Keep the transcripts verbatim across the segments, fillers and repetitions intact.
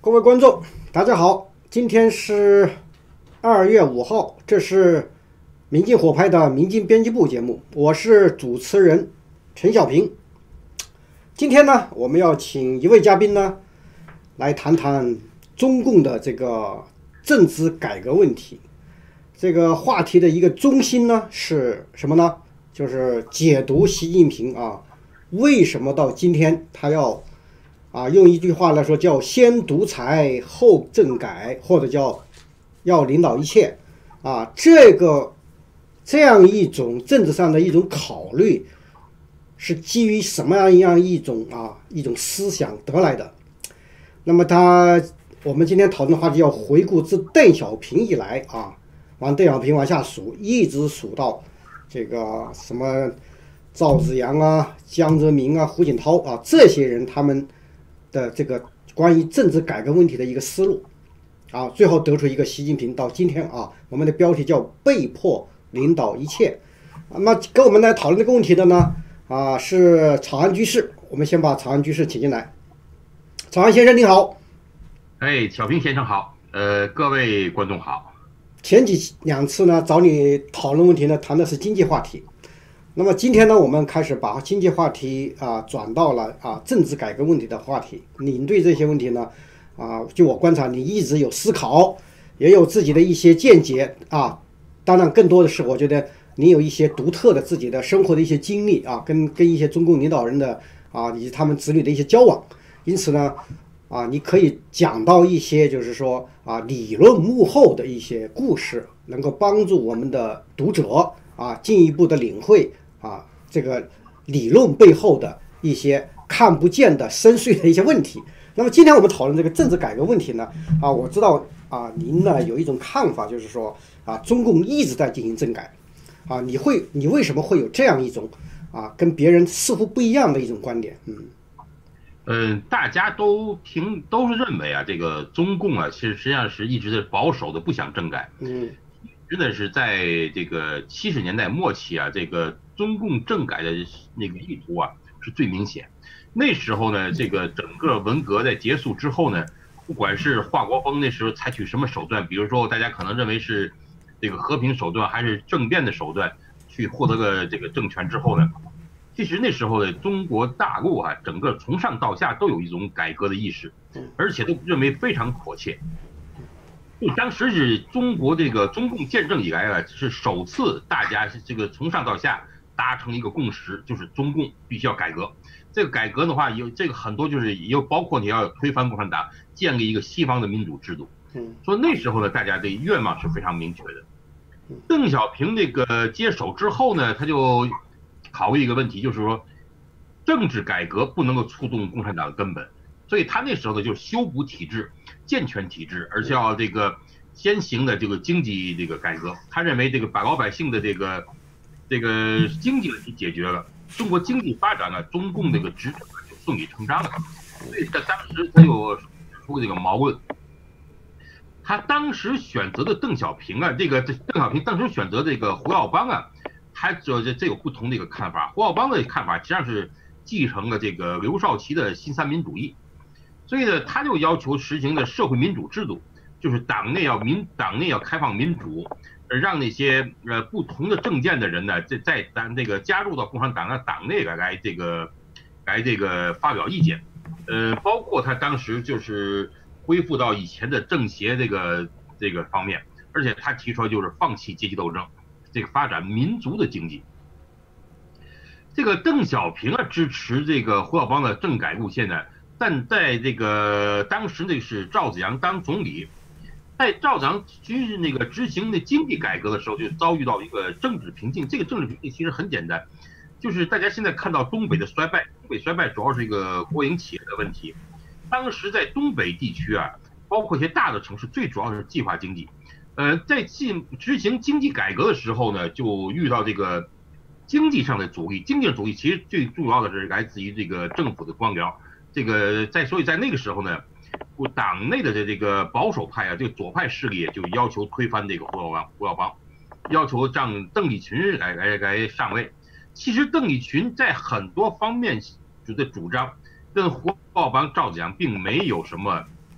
各位观众，大家好，今天是二月五号，这是民进火拍的民进编辑部节目，我是主持人陈小平。今天呢，我们要请一位嘉宾呢，来谈谈中共的这个政治改革问题。这个话题的一个中心呢是什么呢？就是解读习近平啊，为什么到今天他要啊，用一句话来说叫先独裁后政改，或者叫要领导一切啊，这个这样一种政治上的一种考虑，是基于什么样一种啊一种思想得来的？那么他我们今天讨论的话题要回顾自邓小平以来啊，往邓小平往下数，一直数到这个什么赵紫阳啊、江泽民啊、胡锦涛啊这些人他们的这个关于政治改革问题的一个思路啊，最后得出一个习近平到今天啊，我们的标题叫被迫领导一切。那么跟我们来讨论这个问题的呢啊是草安居士，我们先把草安居士请进来。草安先生你好。 哎，小平先生好，呃，各位观众好。 前几两次呢找你讨论问题呢谈的是经济话题，那么今天呢我们开始把经济话题啊转到了啊政治改革问题的话题。你对这些问题呢啊，就我观察你一直有思考，也有自己的一些见解啊。当然更多的是我觉得你有一些独特的自己的生活的一些经历啊，跟跟一些中共领导人的啊以及他们子女的一些交往，因此呢啊，你可以讲到一些就是说啊理论幕后的一些故事，能够帮助我们的读者啊进一步的领会啊这个理论背后的一些看不见的深邃的一些问题。那么今天我们讨论这个政治改革问题呢啊，我知道啊您呢有一种看法，就是说啊中共一直在进行政改啊，你会你为什么会有这样一种啊跟别人似乎不一样的一种观点？嗯。 嗯，大家都听都是认为啊，这个中共啊，其实实际上是一直是保守的，不想政改。 嗯， 真的是在这个七十年代末期啊，这个中共政改的那个意图啊是最明显。那时候呢，这个整个文革在结束之后呢，不管是华国锋那时候采取什么手段，比如说大家可能认为是这个和平手段还是政变的手段，去获得了这个政权之后呢，其实那时候的中国大陆啊，整个从上到下都有一种改革的意识，而且都认为非常迫切。就当时是中国这个中共建政以来啊，是首次大家是这个从上到下达成一个共识，就是中共必须要改革。这个改革的话，有这个很多就是也有包括你要推翻共产党，建立一个西方的民主制度。所以那时候呢，大家的愿望是非常明确的。邓小平那个接手之后呢，他就考虑一个问题，就是说政治改革不能够触动共产党的根本，所以他那时候呢就修补体制、健全体制，而且要这个先行的这个经济这个改革。他认为这个把老百姓的这个这个经济问题解决了，中国经济发展了，中共这个执政就顺理成章了。所以在当时他又指出这个矛盾。他当时选择的邓小平啊，这个邓小平当时选择这个胡耀邦啊，他这这有不同的一个看法。胡耀邦的看法实际上是继承了这个刘少奇的新三民主义，所以呢，他就要求实行的社会民主制度，就是党内要民党内要开放民主，让那些呃不同的政见的人呢，在在咱这个加入到共产党的党内来来这个来这个发表意见，呃，包括他当时就是恢复到以前的政协这个这个方面，而且他提出就是放弃阶级斗争，这个发展民族的经济。这个邓小平啊支持这个胡耀邦的政改路线呢，但在这个当时那是赵紫阳当总理，在赵紫阳执那个执行的经济改革的时候，就遭遇到一个政治瓶颈。这个政治瓶颈其实很简单，就是大家现在看到东北的衰败，东北衰败主要是一个国营企业的问题。当时在东北地区啊，包括一些大的城市，最主要是计划经济。呃，在进执行经济改革的时候呢，就遇到这个经济上的阻力。经济阻力其实最重要的是来自于这个政府的官僚。这个在所以在那个时候呢，党内的这个保守派啊，这个左派势力就要求推翻这个胡耀邦，胡耀邦要求让邓丽群来来来上位。其实邓丽群在很多方面的主张跟胡耀邦、赵紫阳并没有什么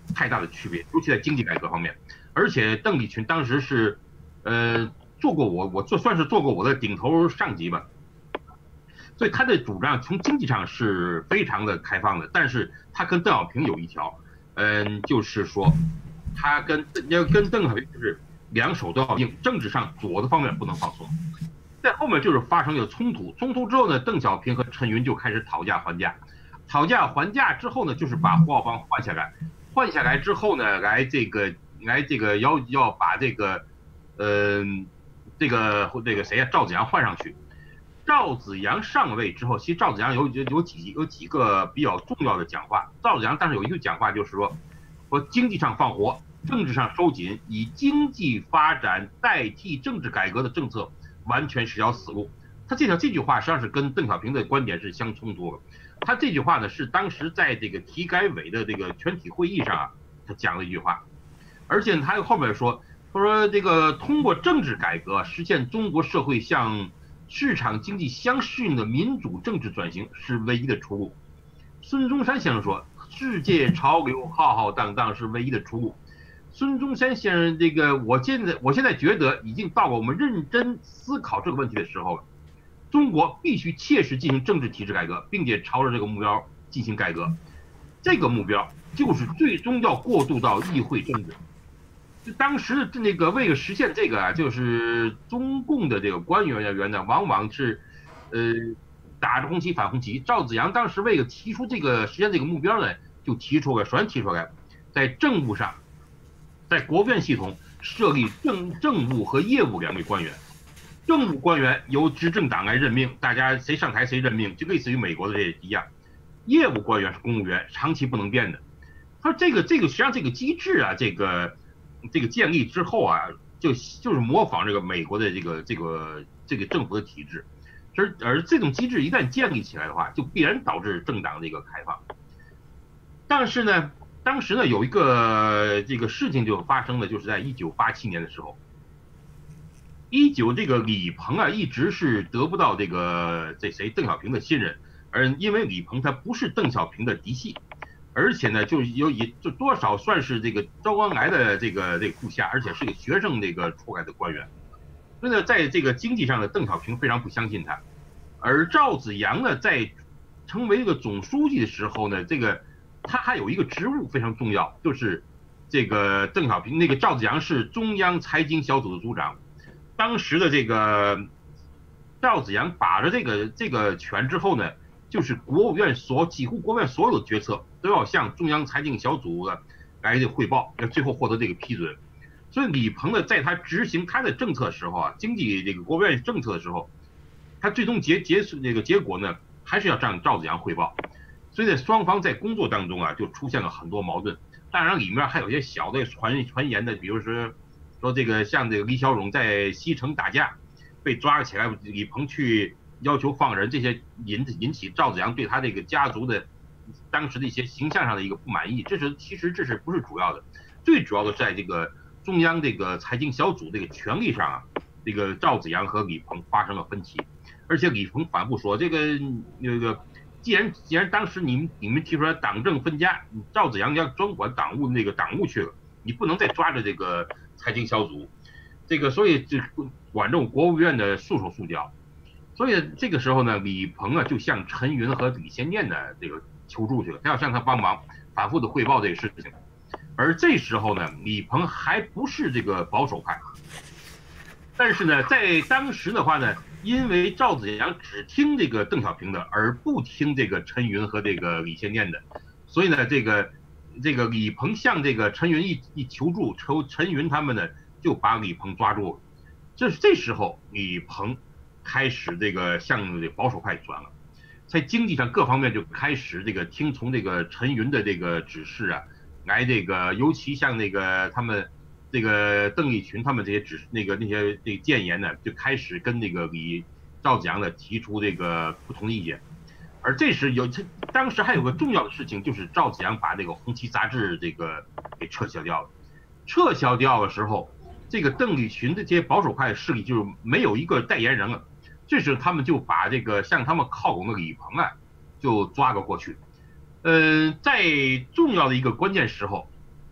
太大的区别，尤其在经济改革方面。而且邓丽群当时是，呃，做过我我做算是做过我的顶头上级吧，所以他的主张从经济上是非常的开放的。但是他跟邓小平有一条，嗯，就是说他跟要跟邓小平就是两手都要硬，政治上左的方面不能放松。在后面就是发生了冲突，冲突之后呢，邓小平和陈云就开始讨价还价，讨价还价之后呢，就是把胡耀邦换下来，换下来之后呢，来这个来这个要要把这个，嗯、呃，这个这个谁呀、啊，赵子阳换上去。赵子阳上位之后，其实赵子阳有有有几有几个比较重要的讲话。赵子阳当时有一个讲话就是说，说经济上放活，政治上收紧，以经济发展代替政治改革的政策。完全是条死路。他这条这句话实际上是跟邓小平的观点是相冲突的。他这句话呢是当时在这个体改委的这个全体会议上啊，他讲了一句话，而且他后面说，他说这个通过政治改革实现中国社会向市场经济相适应的民主政治转型是唯一的出路。孙中山先生说，世界潮流浩浩荡荡是唯一的出路。孙中山先生，这个我现在我现在觉得已经到了我们认真思考这个问题的时候了。中国必须切实进行政治体制改革，并且朝着这个目标进行改革。这个目标就是最终要过渡到议会政治。就当时的那个为了实现这个啊，就是中共的这个官员人员呢，往往是呃打着红旗反红旗。赵子阳当时为了提出这个实现这个目标呢，就提出了，首先提出来，在政务上。在国务院系统设立政政务和业务两类官员，政务官员由执政党来任命，大家谁上台谁任命，就类似于美国的这一样。业务官员是公务员，长期不能变的。他说这个这个实际上这个机制啊，这个这个建立之后啊，就就是模仿这个美国的这个这个这个政府的体制，而而这种机制一旦建立起来的话，就必然导致政党的一个开放。但是呢。当时呢，有一个这个事情就发生了，就是在一九八七年的时候，一九这个李鹏啊，一直是得不到这个这谁邓小平的信任，而因为李鹏他不是邓小平的嫡系，而且呢，就有也就多少算是这个周恩来的这个这个部下，而且是个学生这个出来的官员，所以呢，在这个经济上呢，邓小平非常不相信他，而赵子阳呢，在成为这个总书记的时候呢，这个。他还有一个职务非常重要，就是这个邓小平那个赵子阳是中央财经小组的组长，当时的这个赵子阳把着这个这个权之后呢，就是国务院所几乎国务院所有的决策都要向中央财经小组的来汇报，要最后获得这个批准。所以李鹏呢，在他执行他的政策的时候啊，经济这个国务院政策的时候，他最终结结这个结果呢，还是要向赵子阳汇报。所以呢，双方在工作当中啊，就出现了很多矛盾。当然，里面还有一些小的传传言的，比如说说这个像这个李小龙在西城打架被抓起来，李鹏去要求放人，这些引引起赵子阳对他这个家族的当时的一些形象上的一个不满意。这是其实这是不是主要的，最主要的是在这个中央这个财经小组这个权力上啊，这个赵子阳和李鹏发生了分歧，而且李鹏反复说这个那个。既然既然当时你们你们提出来党政分家，赵子阳要专管党务那个党务去了，你不能再抓着这个财经小组，这个所以就管这种国务院的束手束脚。所以这个时候呢，李鹏啊就向陈云和李先念呢这个求助去了，他要向他帮忙，反复的汇报这个事情。而这时候呢，李鹏还不是这个保守派，但是呢，在当时的话呢。因为赵子阳只听这个邓小平的，而不听这个陈云和这个李先念的，所以呢，这个这个李鹏向这个陈云一一求助，求陈云他们呢就把李鹏抓住了。这这时候李鹏开始这个向这个保守派转了，在经济上各方面就开始这个听从这个陈云的这个指示啊，来这个尤其像那个他们。这个邓丽群他们这些指那个那些这个谏言呢，就开始跟那个李赵子阳呢提出这个不同的意见，而这时有当时还有个重要的事情，就是赵子阳把这个红旗杂志这个给撤销掉了。撤销掉的时候，这个邓丽群的这些保守派势力就是没有一个代言人了，这时他们就把这个向他们靠拢的李鹏啊就抓了过去。呃，在重要的一个关键时候。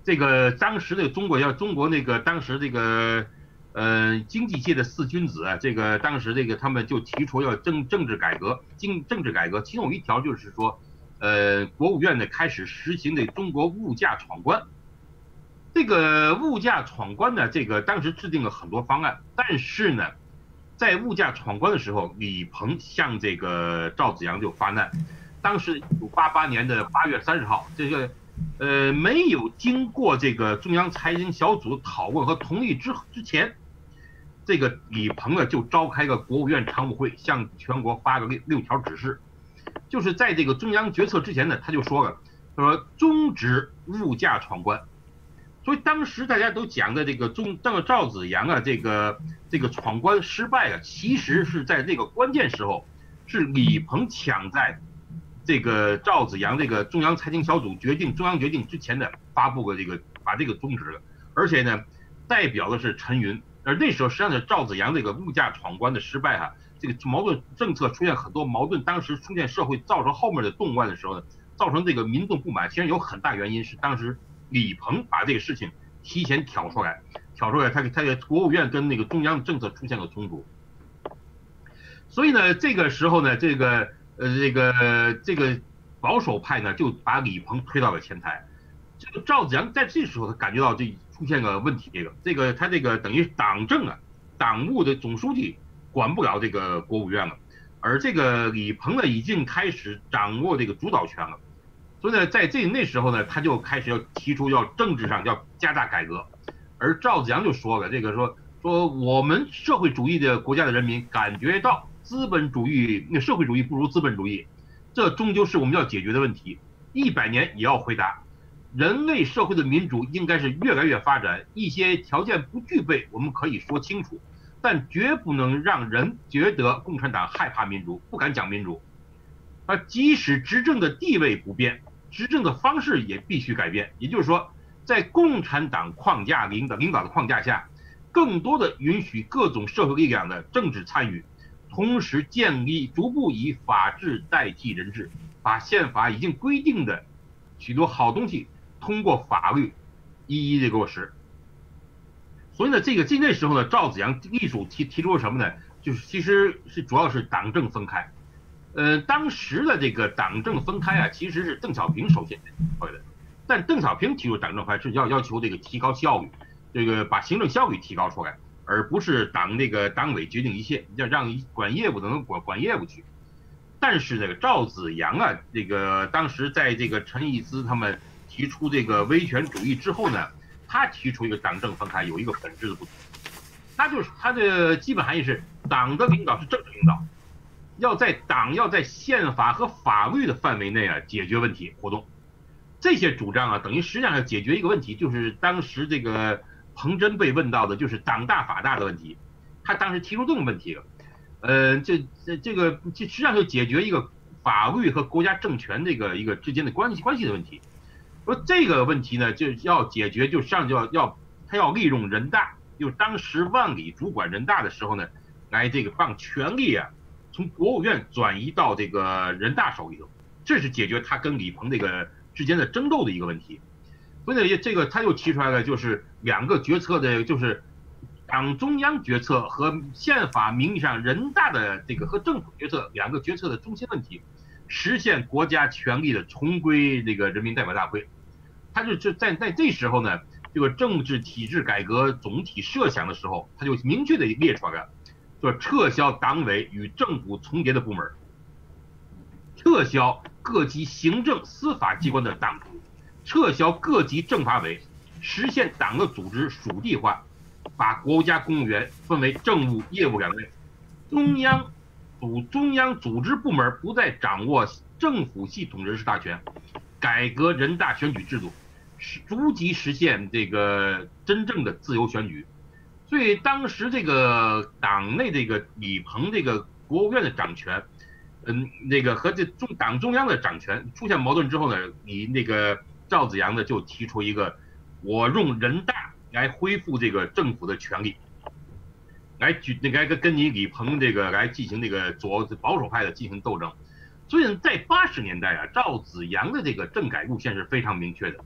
这个当时的中国要中国那个当时这个呃经济界的四君子啊，这个当时这个他们就提出要政政治改革，经政治改革，其中有一条就是说，呃，国务院呢开始实行的中国物价闯关。这个物价闯关呢，这个当时制定了很多方案，但是呢，在物价闯关的时候，李鹏向这个赵紫阳就发难。当时一九八八年的八月三十号，这个呃没有经过这个中央财经小组讨论和同意之之前，这个李鹏呢就召开个国务院常务会，向全国发个六六条指示，就是在这个中央决策之前呢，他就说了，他说终止物价闯关。所以当时大家都讲的这个中这个赵紫阳啊，这个这个闯关失败啊，其实是在这个关键时候，是李鹏抢在这个赵紫阳这个中央财经小组决定中央决定之前的发布个这个把这个终止了，而且呢，代表的是陈云，而那时候实际上是赵紫阳这个物价闯关的失败哈、啊，这个矛盾政策出现很多矛盾，当时出现社会造成后面的动乱的时候呢，造成这个民众不满，其实有很大原因是当时。李鹏把这个事情提前挑出来，挑出来，他他的国务院跟那个中央政策出现了冲突，所以呢，这个时候呢，这个呃这个这个保守派呢就把李鹏推到了前台。这个赵紫阳在这时候他感觉到这出现个问题，这个这个他这个等于党政啊，党务的总书记管不了这个国务院了，而这个李鹏呢已经开始掌握这个主导权了。所以呢，在这那时候呢，他就开始要提出要政治上要加大改革，而赵紫阳就说了，这个说说我们社会主义的国家的人民感觉到资本主义那社会主义不如资本主义，这终究是我们要解决的问题，一百年也要回答。人类社会的民主应该是越来越发展，一些条件不具备，我们可以说清楚，但绝不能让人觉得共产党害怕民主，不敢讲民主。而即使执政的地位不变，执政的方式也必须改变。也就是说，在共产党框架领导领导的框架下，更多的允许各种社会力量的政治参与，同时建立逐步以法治代替人治，把宪法已经规定的许多好东西通过法律一一的落实。所以呢，这个在那时候呢，赵紫阳艺术提提出了什么呢？就是其实是主要是党政分开。呃，当时的这个党政分开啊，其实是邓小平首先提出来的，但邓小平提出党政分开是要要求这个提高效率，这个把行政效率提高出来，而不是党那个党委决定一切，要让管业务的能管管业务去。但是这个赵紫阳啊，这个当时在这个陈毅思他们提出这个威权主义之后呢，他提出一个党政分开有一个本质的不同，那就是他的基本含义是党的领导是政治领导。要在党要在宪法和法律的范围内啊解决问题活动，这些主张啊等于实际上要解决一个问题，就是当时这个彭真被问到的就是党大法大的问题，他当时提出这个问题了，呃，这这这个实际上就解决一个法律和国家政权这个一个之间的关系关系的问题。说这个问题呢就要解决，就实际上就要要他要利用人大，就当时万里主管人大的时候呢，来这个把权力啊。从国务院转移到这个人大手里头，这是解决他跟李鹏这个之间的争斗的一个问题。所以呢，这个他又提出来了，就是两个决策的，就是党中央决策和宪法名义上人大的这个和政府决策两个决策的中心问题，实现国家权力的重归这个人民代表大会。他就就在在这时候呢，这个政治体制改革总体设想的时候，他就明确的列出来了。说撤销党委与政府重叠的部门，撤销各级行政司法机关的党部，撤销各级政法委，实现党的组织属地化，把国家公务员分为政务、业务两类，中央组中央组织部门不再掌握政府系统人事大权，改革人大选举制度，逐级实现这个真正的自由选举。所以当时这个党内这个李鹏这个国务院的掌权，嗯，那个和这中党中央的掌权出现矛盾之后呢，你那个赵紫阳呢就提出一个，我用人大来恢复这个政府的权利，来举那个跟你李鹏这个来进行这个左保守派的进行斗争。所以在八十年代啊，赵紫阳的这个政改路线是非常明确的。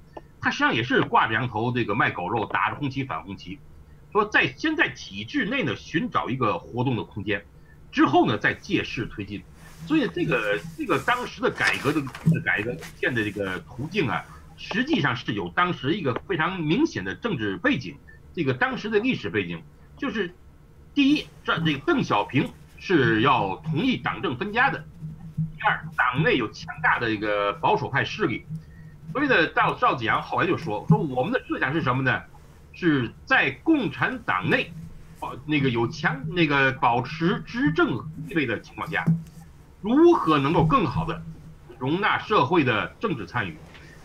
他实际上也是挂着羊头这个卖狗肉，打着红旗反红旗，说在先在体制内呢寻找一个活动的空间，之后呢再借势推进。所以这个这个当时的改革的改革现的这个途径啊，实际上是有当时一个非常明显的政治背景，这个当时的历史背景就是，第一，这这个邓小平是要同意党政分家的；第二，党内有强大的一个保守派势力，所以呢，赵赵子阳后来就说说我们的设想是什么呢？是在共产党内，哦那个有强那个保持执政地位的情况下，如何能够更好的容纳社会的政治参与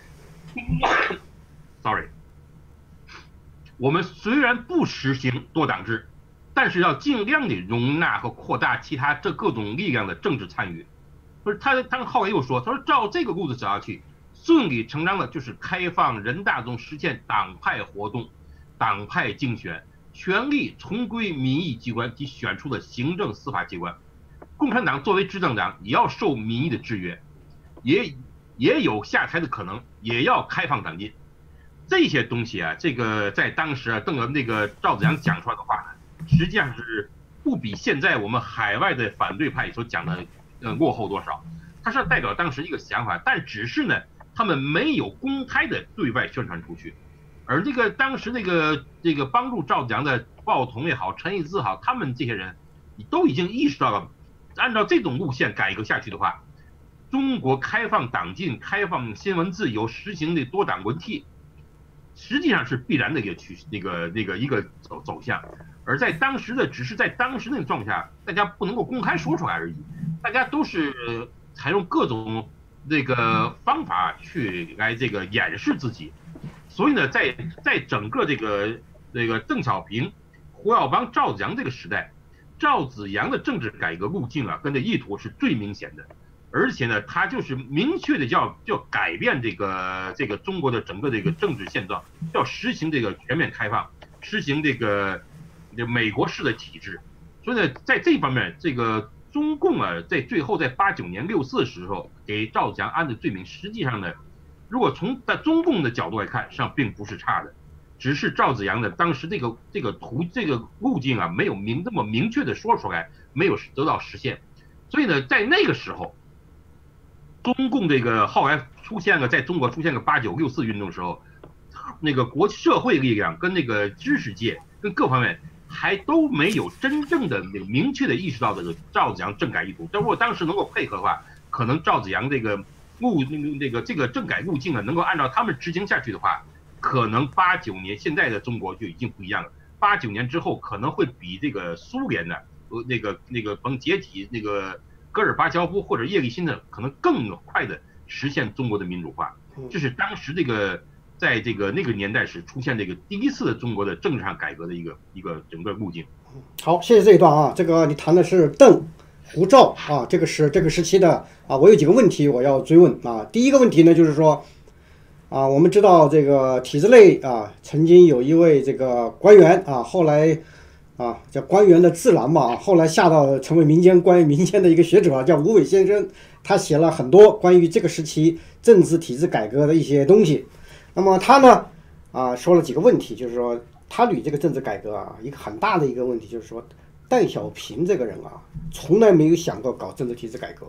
？Sorry， 我们虽然不实行多党制，但是要尽量的容纳和扩大其他这各种力量的政治参与。不是他，他后来又说，他说照这个路子走下去，顺理成章的就是开放人大中实现党派活动、党派竞选，权力重归民意机关及选出的行政司法机关。共产党作为执政党，也要受民意的制约，也也有下台的可能，也要开放长进。这些东西啊，这个在当时啊，邓那个赵子阳讲出来的话呢，实际上是不比现在我们海外的反对派所讲的呃落后多少。它是代表当时一个想法，但只是呢，他们没有公开的对外宣传出去。而这个当时那个这个帮助赵子阳的鲍同也好，陈毅之好，他们这些人都已经意识到了。按照这种路线改革下去的话，中国开放党禁、开放新闻自由、实行的多党轮替，实际上是必然的一个趋那个那个一个走走向。而在当时的，只是在当时那个状况下，大家不能够公开说出来而已，大家都是采用各种这个方法去来这个掩饰自己。所以呢，在在整个这个这个邓小平、胡耀邦、赵子阳这个时代，赵子阳的政治改革路径啊，跟这意图是最明显的，而且呢，他就是明确的要要改变这个这个中国的整个这个政治现状，要实行这个全面开放，实行这个这美国式的体制。所以呢，在这方面，这个中共啊，在最后在八九年六四的时候给赵子阳安的罪名，实际上呢，如果从在中共的角度来看，实际上并不是差的。只是赵子阳的当时这个这个途这个路径啊，没有明这么明确的说出来，没有得到实现。所以呢，在那个时候，中共这个后来出现了，在中国出现个八九六四运动的时候，那个国社会力量跟那个知识界跟各方面还都没有真正的那个明确的意识到这个赵子阳政改意图。但如果当时能够配合的话，可能赵子阳这个路那个那个这个政改路径啊，能够按照他们执行下去的话，可能八九年现在的中国就已经不一样了。八九年之后可能会比这个苏联呢，呃，那个那个甭解体那个戈尔巴乔夫或者叶利钦的，可能更快的实现中国的民主化。这是当时这个在这个那个年代时出现这个第一次的中国的政治上改革的一个一个整个路径。 好，谢谢这一段啊，这个你谈的是邓、胡、赵啊，这个是这个时期的啊，我有几个问题我要追问啊。第一个问题呢，就是说。啊，我们知道这个体制内啊，曾经有一位这个官员啊，后来啊叫官员的自然嘛，后来下到成为民间关于民间的一个学者，叫吴伟先生，他写了很多关于这个时期政治体制改革的一些东西。那么他呢啊说了几个问题，就是说他捋这个政治改革啊，一个很大的一个问题就是说，邓小平这个人啊，从来没有想过搞政治体制改革。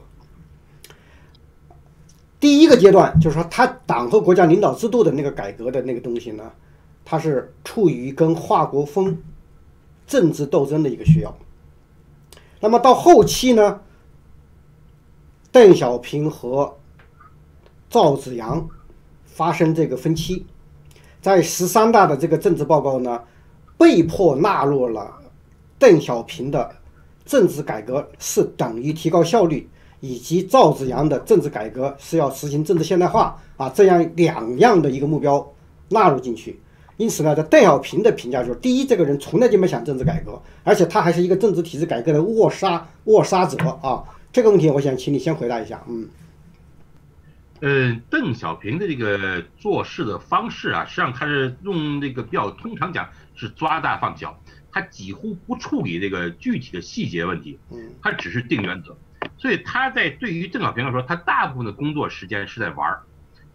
第一个阶段就是说，他党和国家领导制度的那个改革的那个东西呢，它是处于跟华国锋政治斗争的一个需要。那么到后期呢，邓小平和赵紫阳发生这个分歧，在十三大的这个政治报告呢，被迫纳入了邓小平的政治改革是等于提高效率，以及赵紫阳的政治改革是要实行政治现代化啊，这样两样的一个目标纳入进去。因此呢，在邓小平的评价就是：第一，这个人从来就没想政治改革，而且他还是一个政治体制改革的扼杀扼杀者啊。这个问题，我想请你先回答一下。嗯， 呃，邓小平的这个做事的方式啊，实际上他是用这个比较通常讲是抓大放小，他几乎不处理这个具体的细节问题，他只是定原则。所以他在对于邓小平来说，他大部分的工作时间是在玩儿，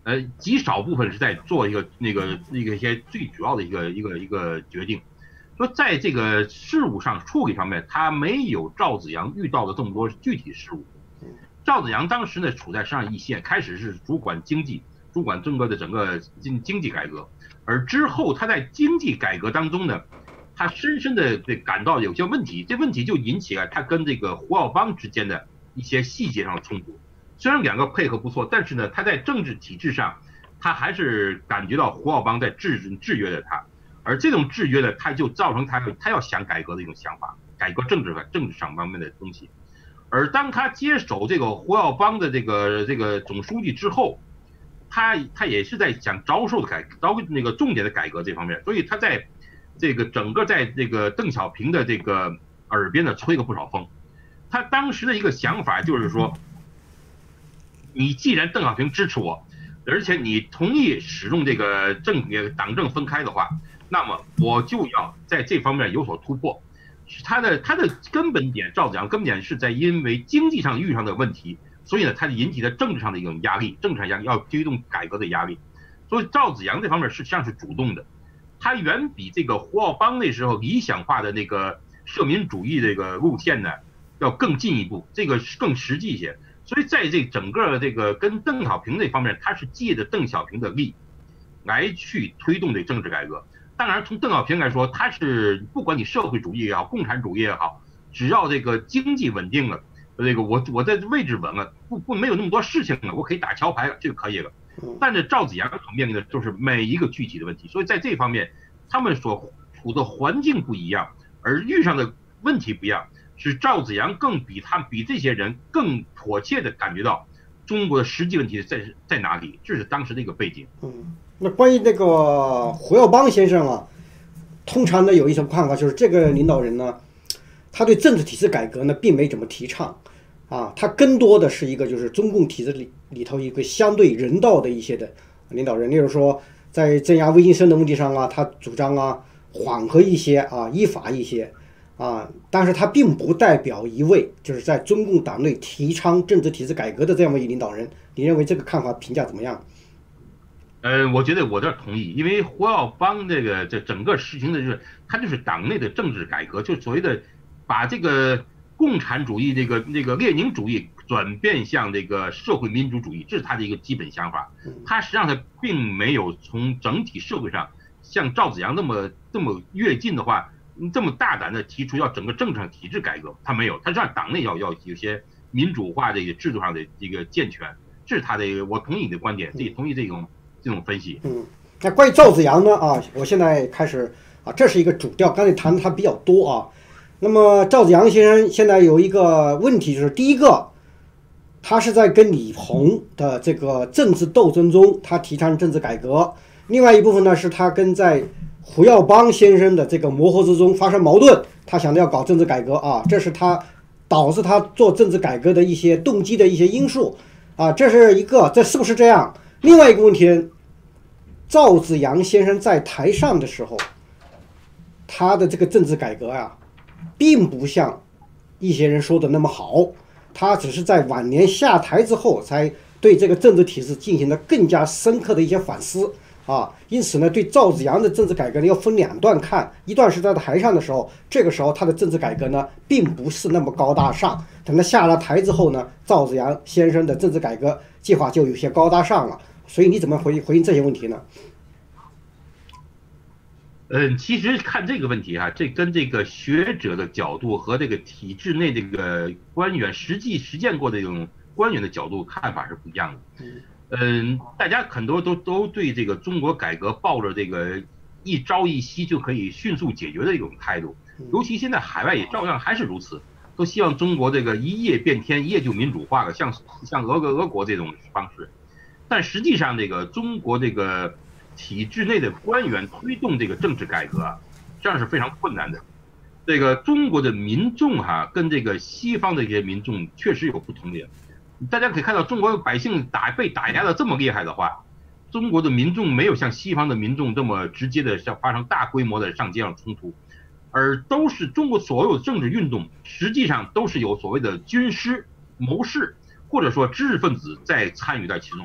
呃，极少部分是在做一个那个那个一些最主要的一个一个一个决定。说在这个事务上处理方面，他没有赵紫阳遇到的这么多具体事务。赵紫阳当时呢处在上一线，开始是主管经济，主管中国的整个经经济改革，而之后他在经济改革当中呢，他深深的感到有些问题，这问题就引起了他跟这个胡耀邦之间的一些细节上的冲突。虽然两个配合不错，但是呢，他在政治体制上，他还是感觉到胡耀邦在制制约着他，而这种制约呢，他就造成他他要想改革的一种想法，改革政治政治上方面的东西。而当他接手这个胡耀邦的这个这个总书记之后，他他也是在想着手的改着那个重点的改革这方面，所以他在这个整个在这个邓小平的这个耳边呢吹了不少风。他当时的一个想法就是说，你既然邓小平支持我，而且你同意使用这个政党政分开的话，那么我就要在这方面有所突破。他的他的根本点，赵紫阳根本点是在因为经济上遇上的问题，所以呢，他引起的政治上的一种压力，政治上压力要推动改革的压力。所以赵紫阳这方面实际上是主动的，他远比这个胡耀邦那时候理想化的那个社民主义这个路线呢要更进一步，这个更实际一些。所以在这整个这个跟邓小平这方面，他是借着邓小平的力来去推动这政治改革。当然，从邓小平来说，他是不管你社会主义也好，共产主义也好，只要这个经济稳定了，这个我我在位置稳了，不不没有那么多事情了，我可以打桥牌了就可以了。但是赵紫阳所面临的就是每一个具体的问题，所以在这方面，他们所处的环境不一样，而遇上的问题不一样，使赵紫阳更比他比这些人更迫切的感觉到中国的实际问题在在哪里，这是当时的一个背景。 嗯。那关于那个胡耀邦先生啊，通常呢有一种看法，就是这个领导人呢，他对政治体制改革呢并没怎么提倡，啊，他更多的是一个就是中共体制里里头一个相对人道的一些的领导人，例如说在镇压魏晋生的问题上啊，他主张啊缓和一些啊，依法一些啊，但是他并不代表一位就是在中共党内提倡政治体制改革的这样一位领导人。你认为这个看法评价怎么样？ 呃，我觉得我这同意，因为胡耀邦这个这整个实行的就是他就是党内的政治改革，就所谓的把这个共产主义这个那个列宁主义转变向这个社会民主主义，这是他的一个基本想法。他实际上他并没有从整体社会上像赵紫阳那么这么跃进的话，这么大胆的提出要整个政治上体制改革，他没有，他让党内要要有些民主化这个制度上的这个健全，这是他的一个，我同意你的观点，这同意这种。这种分析， 嗯，那关于赵紫阳呢？啊，我现在开始啊，这是一个主调，刚才谈的他比较多啊。那么赵紫阳先生现在有一个问题，就是第一个，他是在跟李鹏的这个政治斗争中，他提倡政治改革；另外一部分呢，是他跟在胡耀邦先生的这个磨合之中发生矛盾，他想着要搞政治改革啊，这是他导致他做政治改革的一些动机的一些因素啊，这是一个，这是不是这样？另外一个问题，赵紫阳先生在台上的时候，他的这个政治改革啊，并不像一些人说的那么好，他只是在晚年下台之后，才对这个政治体制进行了更加深刻的一些反思啊。因此呢，对赵紫阳的政治改革呢，要分两段看，一段是在台上的时候，这个时候他的政治改革呢，并不是那么高大上，等他下了台之后呢，赵紫阳先生的政治改革计划就有些高大上了。所以你怎么回回应这些问题呢？ 嗯，其实看这个问题哈、啊，这跟这个学者的角度和这个体制内这个官员实际实践过的这种官员的角度看法是不一样的。嗯，大家很多都都对这个中国改革抱着这个一朝一夕就可以迅速解决的一种态度，尤其现在海外也照样还是如此，都希望中国这个一夜变天，一夜就民主化了，像像俄国俄国这种方式。但实际上，这个中国这个体制内的官员推动这个政治改革啊，这样是非常困难的。这个中国的民众哈、啊，跟这个西方的一些民众确实有不同点。大家可以看到，中国百姓打被打压的这么厉害的话，中国的民众没有像西方的民众这么直接的像发生大规模的上街上冲突，而都是中国所有政治运动实际上都是有所谓的军师、谋士或者说知识分子在参与在其中。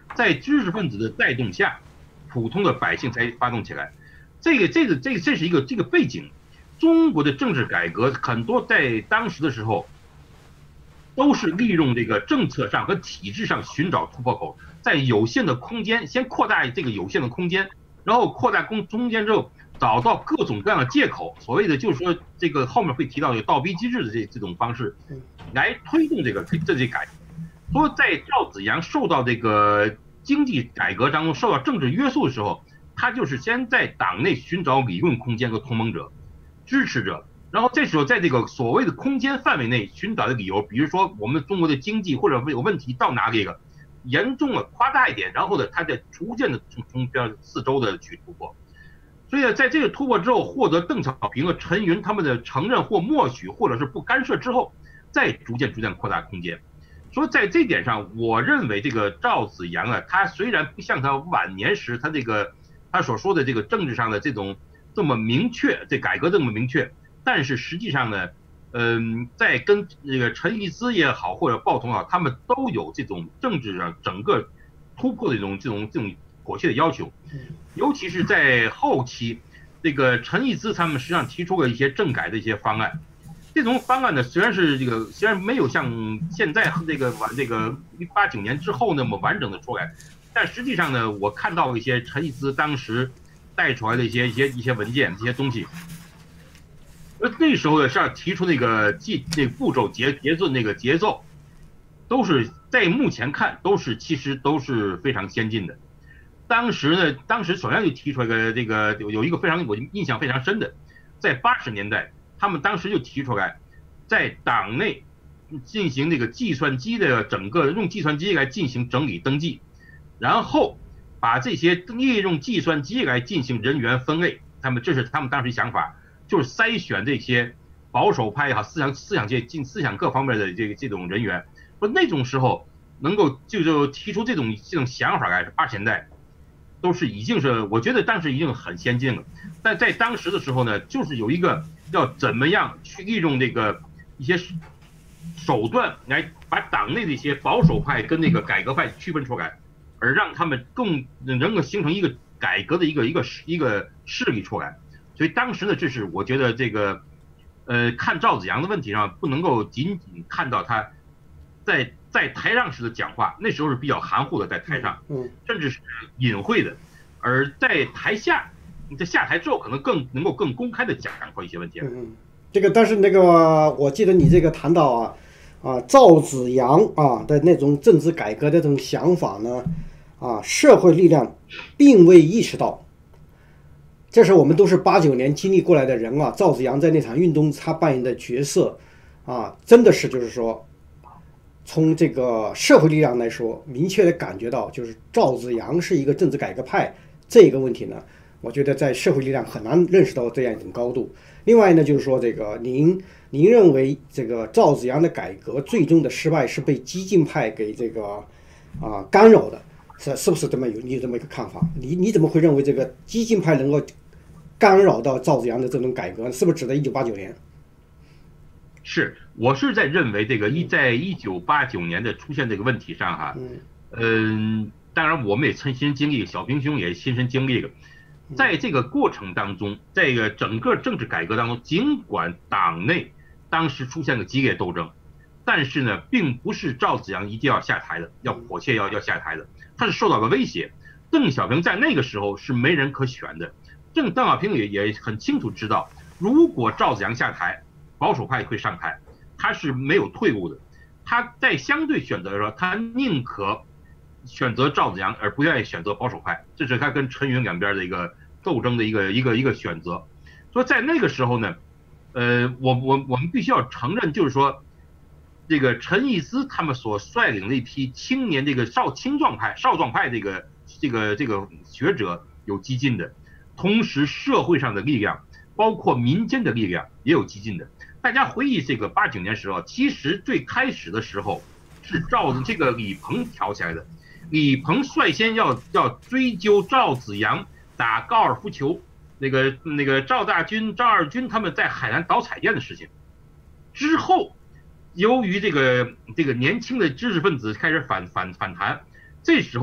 在知识分子的带动下，普通的百姓才发动起来。这个这个这个这是一个这个背景。中国的政治改革很多在当时的时候，都是利用这个政策上和体制上寻找突破口，在有限的空间先扩大这个有限的空间，然后扩大空空间之后，找到各种各样的借口，所谓的就是说这个后面会提到有倒逼机制的这这种方式，来推动这个这些改革。所以在赵紫阳受到这个经济改革当中受到政治约束的时候，他就是先在党内寻找理论空间和同盟者、支持者，然后这时候在这个所谓的空间范围内寻找的理由，比如说我们中国的经济或者有问题到哪里了，严重了夸大一点，然后呢，他再逐渐的从从边四周的去突破。所以在这个突破之后，获得邓小平和陈云他们的承认或默许或者是不干涉之后，再逐渐逐渐扩大空间。所以在这点上，我认为这个赵紫阳啊，他虽然不像他晚年时他这个他所说的这个政治上的这种这么明确，这改革这么明确，但是实际上呢，嗯，在跟这个陈逸咨也好或者鲍同也好，他们都有这种政治上整个突破的这种这种这种迫切的要求，尤其是在后期，这个陈逸咨他们实际上提出了一些政改的一些方案。这种方案呢，虽然是这个虽然没有像现在这个完这个八九年之后那么完整的出来，但实际上呢，我看到一些陈逸咨当时带出来的一些一些一些文件、一些东西。而那时候呢，是要提出那个记那个步骤节节奏那个节奏，都是在目前看都是其实都是非常先进的。当时呢，当时首先就提出来个这个有有一个非常我印象非常深的，在八十年代。他们当时就提出来，在党内进行这个计算机的整个用计算机来进行整理登记，然后把这些利用计算机来进行人员分类。他们这是他们当时想法，就是筛选这些保守派哈思想思想界进思想各方面的这个这种人员。说那种时候能够就就提出这种这种想法来，八十年代都是已经是我觉得当时已经很先进了。但在当时的时候呢，就是有一个。要怎么样去利用这个一些手段来把党内的一些保守派跟那个改革派区分出来，而让他们更能够形成一个改革的一个一个一个势力出来。所以当时呢，这是我觉得这个呃看赵紫阳的问题上，不能够仅仅看到他在在台上时的讲话，那时候是比较含糊的，在台上，甚至是隐晦的，而在台下。你在下台之后，可能更能够更公开的讲过一些问题。 嗯，这个但是那个，我记得你这个谈到啊啊赵紫阳啊的那种政治改革的这种想法呢，啊社会力量并未意识到。这是我们都是八九年经历过来的人啊，赵紫阳在那场运动他扮演的角色啊，真的是就是说，从这个社会力量来说，明确的感觉到就是赵紫阳是一个政治改革派这个问题呢。我觉得在社会力量很难认识到这样一种高度。另外呢，就是说这个您您认为这个赵紫阳的改革最终的失败是被激进派给这个啊干扰的，是是不是这么有你有这么一个看法？你你怎么会认为这个激进派能够干扰到赵紫阳的这种改革？是不是指的一九八九年？ 是，我是在认为这个一在一九八九年的出现这个问题上哈，嗯，当然我们也亲身经历，小平兄也亲身经历了。在这个过程当中，在这个整个政治改革当中，尽管党内当时出现了激烈斗争，但是呢，并不是赵紫阳一定要下台的，要迫切要要下台的，他是受到了威胁。邓小平在那个时候是没人可选的，邓邓小平也也很清楚知道，如果赵紫阳下台，保守派会上台，他是没有退路的。他在相对选择的时候，他宁可选择赵紫阳而不愿意选择保守派，这是他跟陈云两边的一个斗争的一个一个一个选择。所以在那个时候呢，呃，我我我们必须要承认，就是说，这个陈逸咨他们所率领的一批青年这个少青壮派、少壮派这个这个这个学者有激进的，同时社会上的力量，包括民间的力量也有激进的。大家回忆这个八九年时候，其实最开始的时候是照着这个李鹏挑起来的。李鹏率先要要追究赵紫阳打高尔夫球，那个那个赵大军、赵二军他们在海南倒彩电的事情。之后，由于这个这个年轻的知识分子开始反反反弹，这时候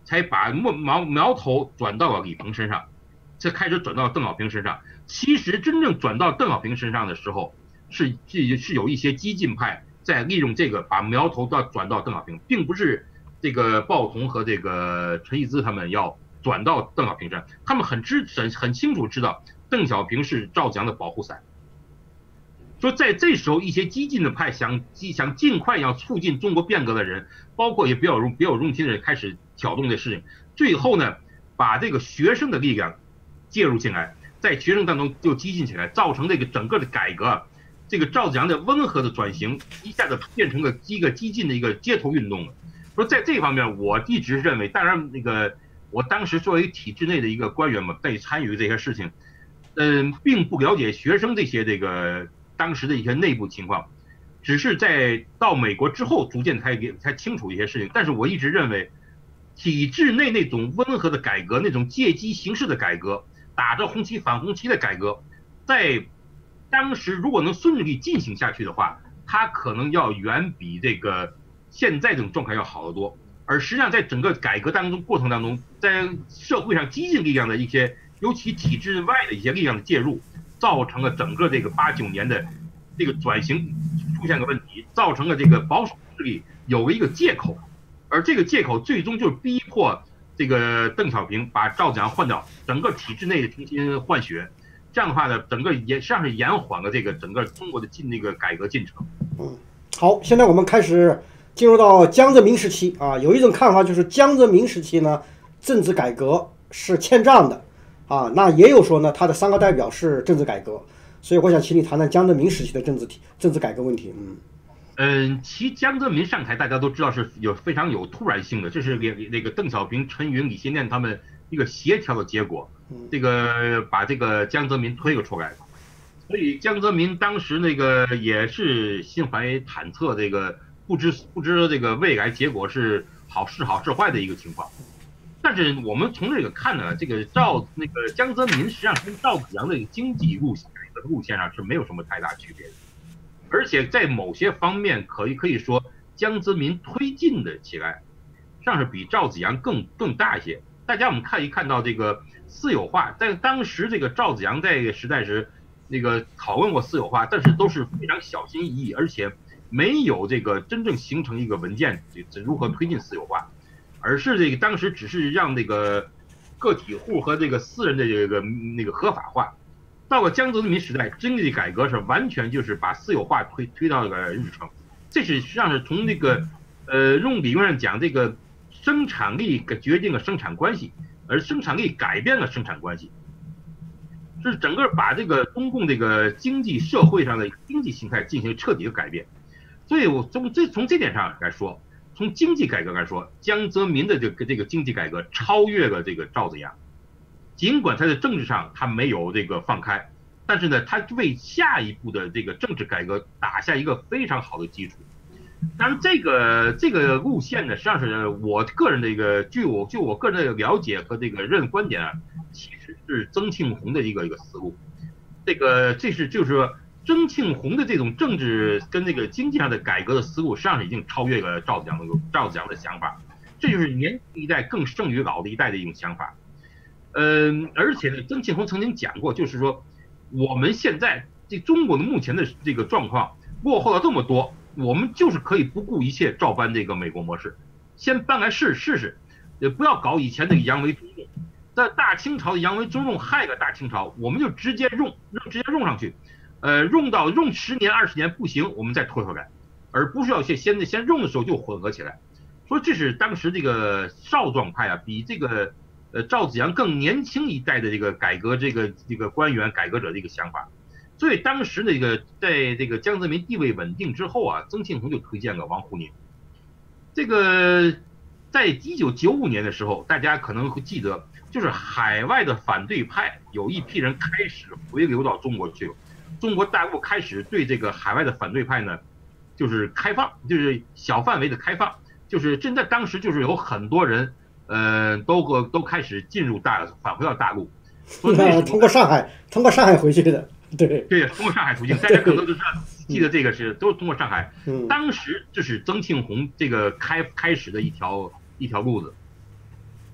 才把苗苗头转到了李鹏身上，才开始转到邓小平身上。其实真正转到邓小平身上的时候，是是是有一些激进派在利用这个把苗头到转到邓小平，并不是这个鲍同和这个陈逸咨他们要转到邓小平身上，他们很知很很清楚知道邓小平是赵子阳的保护伞。说在这时候，一些激进的派想想尽快要促进中国变革的人，包括也比较比较用心的人，开始挑动这事情。最后呢，把这个学生的力量介入进来，在学生当中就激进起来，造成这个整个的改革，这个赵子阳的温和的转型一下子变成了一个激进的一个街头运动了。说在这方面，我一直认为，当然那个我当时作为体制内的一个官员嘛，在参与这些事情，嗯，并不了解学生这些这个。当时的一些内部情况，只是在到美国之后逐渐才给才清楚一些事情。但是我一直认为，体制内那种温和的改革，那种借机行事的改革，打着红旗反红旗的改革，在当时如果能顺利进行下去的话，它可能要远比这个现在这种状态要好得多。而实际上，在整个改革当中过程当中，在社会上激进力量的一些，尤其体制外的一些力量的介入，造成了整个这个八九年的这个转型出现个问题，造成了这个保守势力有了一个借口，而这个借口最终就是逼迫这个邓小平把赵子阳换掉，整个体制内的重新换血。这样的话呢，整个也实际上是延缓了这个整个中国的进那个改革进程。 嗯，好，现在我们开始进入到江泽民时期啊。有一种看法就是江泽民时期呢，政治改革是欠账的。啊，那也有说呢，他的三个代表是政治改革，所以我想请你谈谈江泽民时期的政治体政治改革问题。嗯嗯，其江泽民上台大家都知道是有非常有突然性的，这是给那个邓小平、陈云、李先念他们一个协调的结果，这个把这个江泽民推了出来。所以江泽民当时那个也是心怀忐忑，这个不知不知这个未来结果是好是好是坏的一个情况。但是我们从这个看呢，这个赵那个江泽民实际上跟赵子阳的经济路线的路线上是没有什么太大区别的，而且在某些方面可以可以说江泽民推进的起来，实际上是比赵子阳更更大一些。大家我们看一看到这个私有化，在当时这个赵子阳在时代时那个讨论过私有化，但是都是非常小心翼翼，而且没有这个真正形成一个文件如何推进私有化。而是这个当时只是让这个个体户和这个私人的这个那个合法化。到了江泽民时代，经济改革是完全就是把私有化推推到了日程。这是实际上是从这个呃用理论上讲，这个生产力决定了生产关系，而生产力改变了生产关系，是整个把这个中共这个经济社会上的经济形态进行彻底的改变。所以我从这从这点上来说，从经济改革来说，江泽民的这个这个经济改革超越了这个赵子阳。尽管他在政治上他没有这个放开，但是呢，他为下一步的这个政治改革打下一个非常好的基础。当然，这个这个路线呢，实际上是我个人的一个，据我就我个人的了解和这个认观点啊，其实是曾庆红的一个一个思路。这个这是就是说。曾庆红的这种政治跟那个经济上的改革的思路，实际上已经超越了赵子阳的赵子阳的想法，这就是年轻一代更胜于老的一代的一种想法。嗯，而且呢，曾庆红曾经讲过，就是说我们现在这中国的目前的这个状况落后了这么多，我们就是可以不顾一切照搬这个美国模式，先搬来试试试，也不要搞以前那个扬为中用。在大清朝的扬为中用害了大清朝，我们就直接用，直接用上去。呃，用到用十年二十年不行，我们再退回来，而不是要先先先用的时候就混合起来。所以这是当时这个少壮派啊，比这个呃赵子阳更年轻一代的这个改革这个这个官员改革者的一个想法。所以当时那个在这个江泽民地位稳定之后啊，曾庆红就推荐了王沪宁。这个在一九九五年的时候，大家可能会记得，就是海外的反对派有一批人开始回流到中国去了。中国大陆开始对这个海外的反对派呢，就是开放，就是小范围的开放，就是真的当时就是有很多人，呃，都都开始进入大返回到大陆， 通过上海，通过上海回去的，对对，通过上海途径，大家可能都是记得这个是都是通过上海，当时就是曾庆红这个开开始的一条一条路子。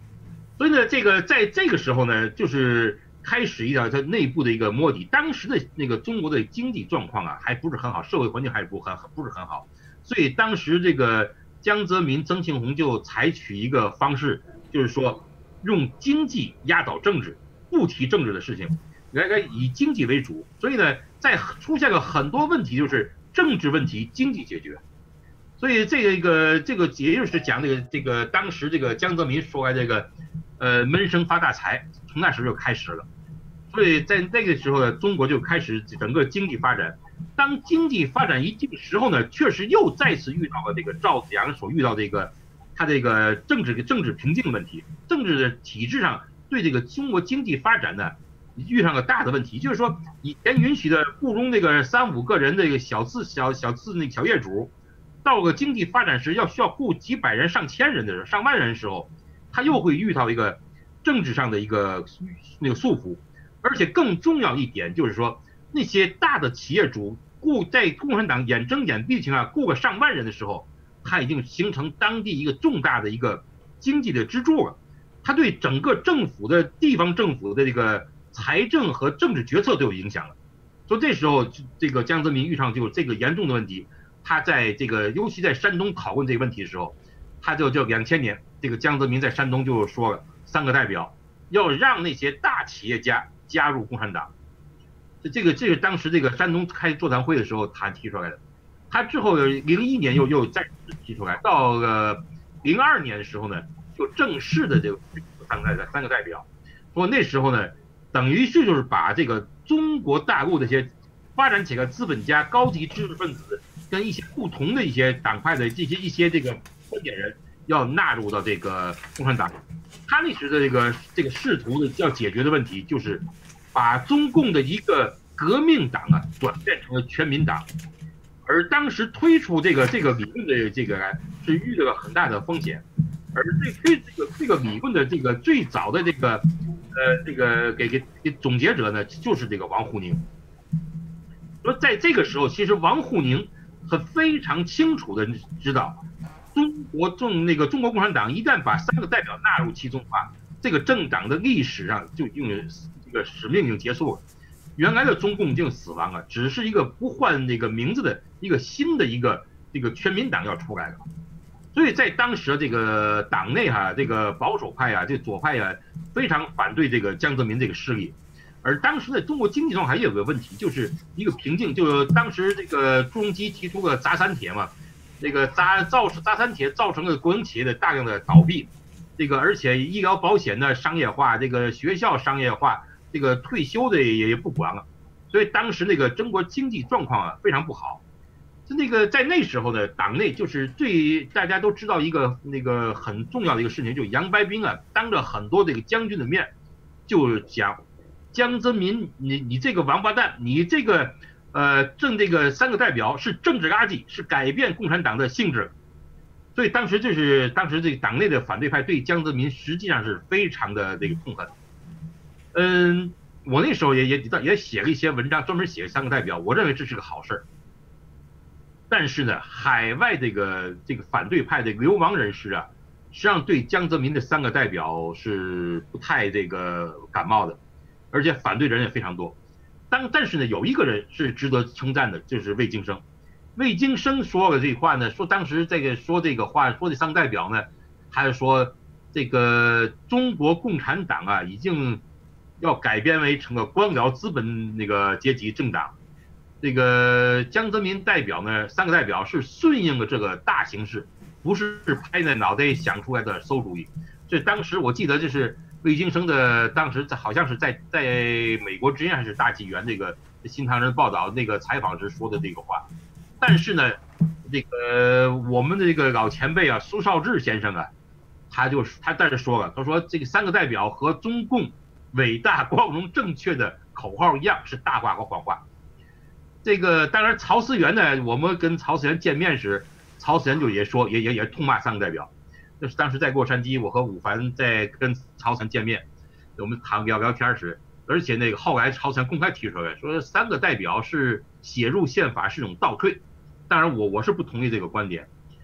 所以呢，这个在这个时候呢，就是开始一条它内部的一个摸底。当时的那个中国的经济状况啊，还不是很好，社会环境还不很不是很好，所以当时这个江泽民、曾庆红就采取一个方式，就是说用经济压倒政治，不提政治的事情，来来以经济为主。所以呢，在出现了很多问题，就是政治问题经济解决。所以这个这个也就是讲这个这个当时这个江泽民说来这个，呃闷声发大财，从那时候就开始了。所以在那个时候呢，中国就开始整个经济发展。当经济发展一定时候呢，确实又再次遇到了这个赵子阳所遇到这个他这个政治政治瓶颈问题，政治的体制上对这个中国经济发展呢遇上了大的问题，就是说以前允许的雇佣这个三五个人的一个小自小小自那个小业主。到了经济发展时要需要雇几百人、上千人的时候、上万人的时候，他又会遇到一个政治上的一个那个束缚，而且更重要一点就是说，那些大的企业主雇在共产党眼睁眼闭的情况下雇个上万人的时候，他已经形成当地一个重大的一个经济的支柱了，他对整个政府的地方政府的这个财政和政治决策都有影响了。所以这时候，这个江泽民遇上就这个严重的问题。他在这个，尤其在山东讨论这个问题的时候，他就就两千年，这个江泽民在山东就说了三个代表，要让那些大企业家加入共产党。这个这个当时这个山东开座谈会的时候他提出来的，他之后零一年又又再次提出来，到了零二年的时候呢，就正式的这个三个三个代表，说那时候呢，等于是就是把这个中国大陆这些发展起来资本家、高级知识分子。跟一些不同的一些党派的这些一些这个观点人要纳入到这个共产党，他那时的这个这个试图的要解决的问题就是把中共的一个革命党啊转变成了全民党，而当时推出这个这个理论的这个是遇到了很大的风险，而这推这个这个理论的这个最早的这个呃这个给给给总结者呢就是这个王沪宁。说在这个时候，其实王沪宁他非常清楚的知道，中国中那个中国共产党一旦把三个代表纳入其中的话，这个政党的历史上就已经这个使命已经结束了，原来的中共已经死亡了，只是一个不换那个名字的一个新的一个这个全民党要出来了。所以在当时这个党内哈、啊，这个保守派啊，这左派啊，非常反对这个江泽民这个势力。而当时的中国经济上还有个问题，就是一个瓶颈，就是当时这个朱镕基提出了砸三铁嘛，这个砸造砸三铁造成了国营企业的大量的倒闭，这个而且医疗保险的商业化，这个学校商业化，这个退休的也也不管了，所以当时那个中国经济状况啊非常不好。就那个在那时候呢，党内就是最大家都知道一个那个很重要的一个事情，就杨白冰啊当着很多这个将军的面就讲。江泽民，你你这个王八蛋，你这个呃政这个三个代表是政治垃圾，是改变共产党的性质。所以当时就是当时这个党内的反对派对江泽民实际上是非常的这个痛恨。嗯，我那时候也也也写了一些文章，专门写三个代表，我认为这是个好事。但是呢，海外这个这个反对派的流亡人士啊，实际上对江泽民的三个代表是不太这个感冒的。而且反对人也非常多，但但是呢，有一个人是值得称赞的，就是魏京生。魏京生说了这句话呢，说当时这个说这个话，说这三个代表呢，他就说这个中国共产党啊，已经要改编为成个官僚资本那个阶级政党。这个江泽民代表呢，三个代表是顺应了这个大形势，不是拍在脑袋想出来的馊主意。这当时我记得就是。魏京生的当时在好像是在在美国之音还是大纪元这个新唐人报道那个采访时说的这个话，但是呢，这个我们的这个老前辈啊，苏绍智先生啊，他就他但是说了，他说这个三个代表和中共伟大、光荣、正确的口号一样，是大话和谎话。这个当然，曹思源呢，我们跟曹思源见面时，曹思源就也说，也也也痛骂三个代表。就是当时在洛杉矶，我和伍凡在跟曹思源见面，我们谈聊聊天时，而且那个后来曹思源公开提出来说，三个代表是写入宪法是一种倒退。当然我我是不同意这个观点。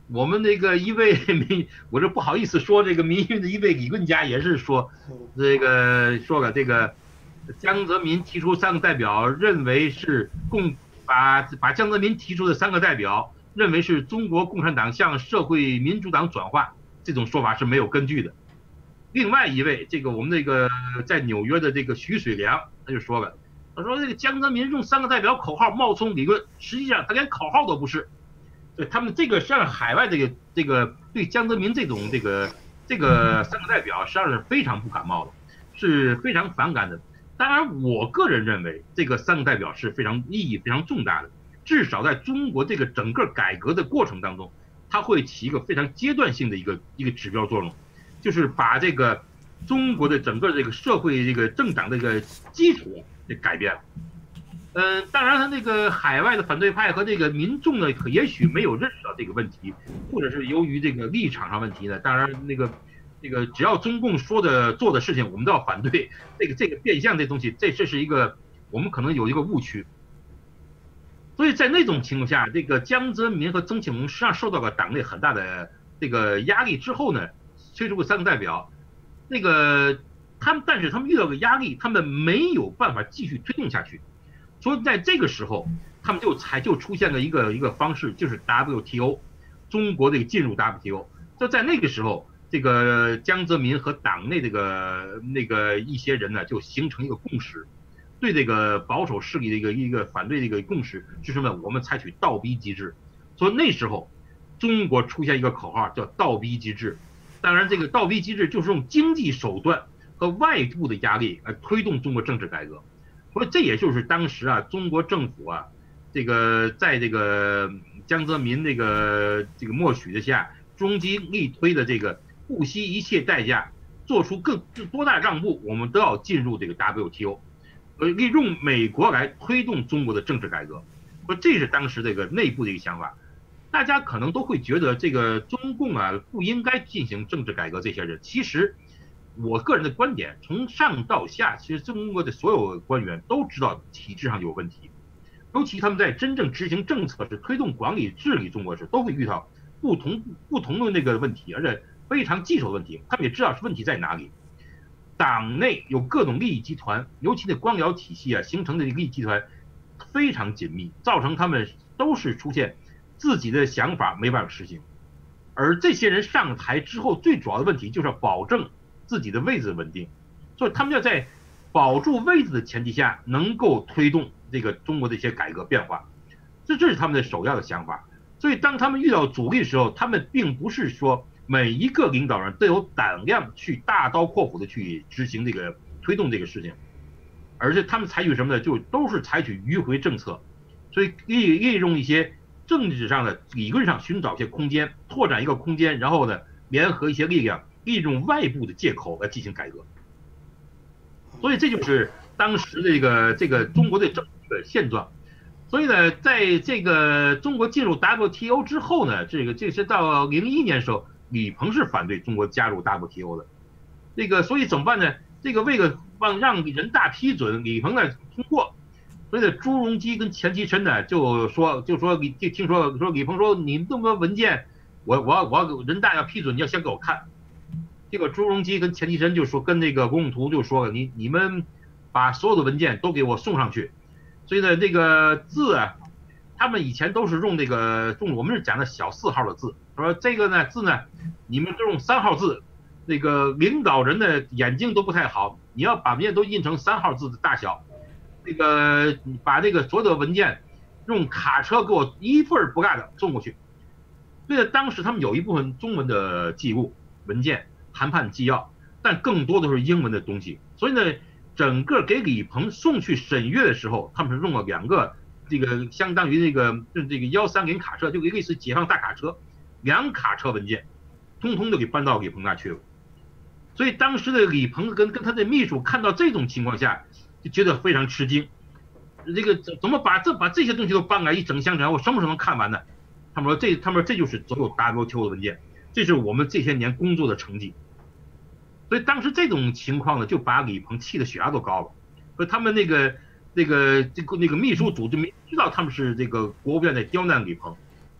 我们那个一位民，我这不好意思说，这个民运的一位理论家也是说，这个说了这个江泽民提出三个代表，认为是共把把江泽民提出的三个代表认为是中国共产党向社会民主党转化，这种说法是没有根据的。另外一位，这个我们那个在纽约的这个徐水良，他就说了，他说这个江泽民用三个代表口号冒充理论，实际上他连口号都不是。对他们这个实际上海外这个这个对江泽民这种这个这个三个代表实际上是非常不感冒的，是非常反感的。当然，我个人认为这个三个代表是非常意义非常重大的，至少在中国这个整个改革的过程当中，它会起一个非常阶段性的一个一个指标作用，就是把这个中国的整个这个社会这个政党这个基础给改变了。嗯、呃，当然，他那个海外的反对派和这个民众呢，也许没有认识到这个问题，或者是由于这个立场上问题呢。当然，那个这个只要中共说的做的事情，我们都要反对。这个这个变相这东西，这这是一个我们可能有一个误区。所以在那种情况下，这个江泽民和曾庆红实际上受到了党内很大的这个压力之后呢，推出了三个代表。那个他们，但是他们遇到个压力，他们没有办法继续推动下去。所以在这个时候，他们就才就出现了一个一个方式，就是 W T O， 中国这个进入 W T O。就在那个时候，这个江泽民和党内这个那个一些人呢，就形成一个共识，对这个保守势力的一个一个反对的一个共识是什么？我们采取倒逼机制。所以那时候，中国出现一个口号叫倒逼机制。当然，这个倒逼机制就是用经济手段和外部的压力来推动中国政治改革。所以这也就是当时啊，中国政府啊，这个在这个江泽民这个这个默许的下，中基力推的这个不惜一切代价，做出更多大让步，我们都要进入这个 W T O， 呃，利用美国来推动中国的政治改革。说这是当时这个内部的一个想法。大家可能都会觉得这个中共啊不应该进行政治改革，这些人其实。我个人的观点，从上到下，其实中国的所有官员都知道体制上有问题，尤其他们在真正执行政策时、推动管理治理中国时，都会遇到不同不同的那个问题，而且非常棘手的问题。他们也知道是问题在哪里。党内有各种利益集团，尤其那官僚体系啊形成的利益集团非常紧密，造成他们都是出现自己的想法没办法实行。而这些人上台之后，最主要的问题就是要保证自己的位置稳定，所以他们要在保住位置的前提下，能够推动这个中国的一些改革变化，这这是他们的首要的想法。所以当他们遇到阻力的时候，他们并不是说每一个领导人都有胆量去大刀阔斧的去执行这个推动这个事情，而是他们采取什么呢？就都是采取迂回政策，所以利利用一些政治上的理论上寻找一些空间，拓展一个空间，然后呢联合一些力量。利用外部的借口来进行改革，所以这就是当时这个这个中国的政治的现状。所以呢，在这个中国进入 W T O 之后呢，这个这是到零一年的时候，李鹏是反对中国加入 W T O 的。这个所以怎么办呢？这个为了让让人大批准，李鹏呢通过，所以呢，朱镕基跟钱其琛呢就说就说李就听说说李鹏说你们这么多文件，我我我人大要批准，你要先给我看。这个朱镕基跟钱其琛就说跟那个龚图就说了，你你们把所有的文件都给我送上去。所以呢，这个字啊，他们以前都是用这个用我们是讲的小四号的字，说这个呢字呢，你们都用三号字，那个领导人的眼睛都不太好，你要把文件都印成三号字的大小，那个把这个所有的文件用卡车给我一份不落的送过去。所以当时他们有一部分中文的记录文件。谈判纪要，但更多的是英文的东西，所以呢，整个给李鹏送去审阅的时候，他们是用了两个这个相当于这个这个幺三零卡车，就类似解放大卡车，两卡车文件，通通都给搬到李鹏那去了。所以当时的李鹏跟跟他的秘书看到这种情况下，就觉得非常吃惊，这个怎么把这把这些东西都搬来一整箱，然后什么时候能看完呢？他们说这他们说这就是所有 W T O 的文件，这是我们这些年工作的成绩。所以当时这种情况呢，就把李鹏气得血压都高了。所以他们那个那个这个那个秘书组就没知道他们是这个国务院在刁难李鹏。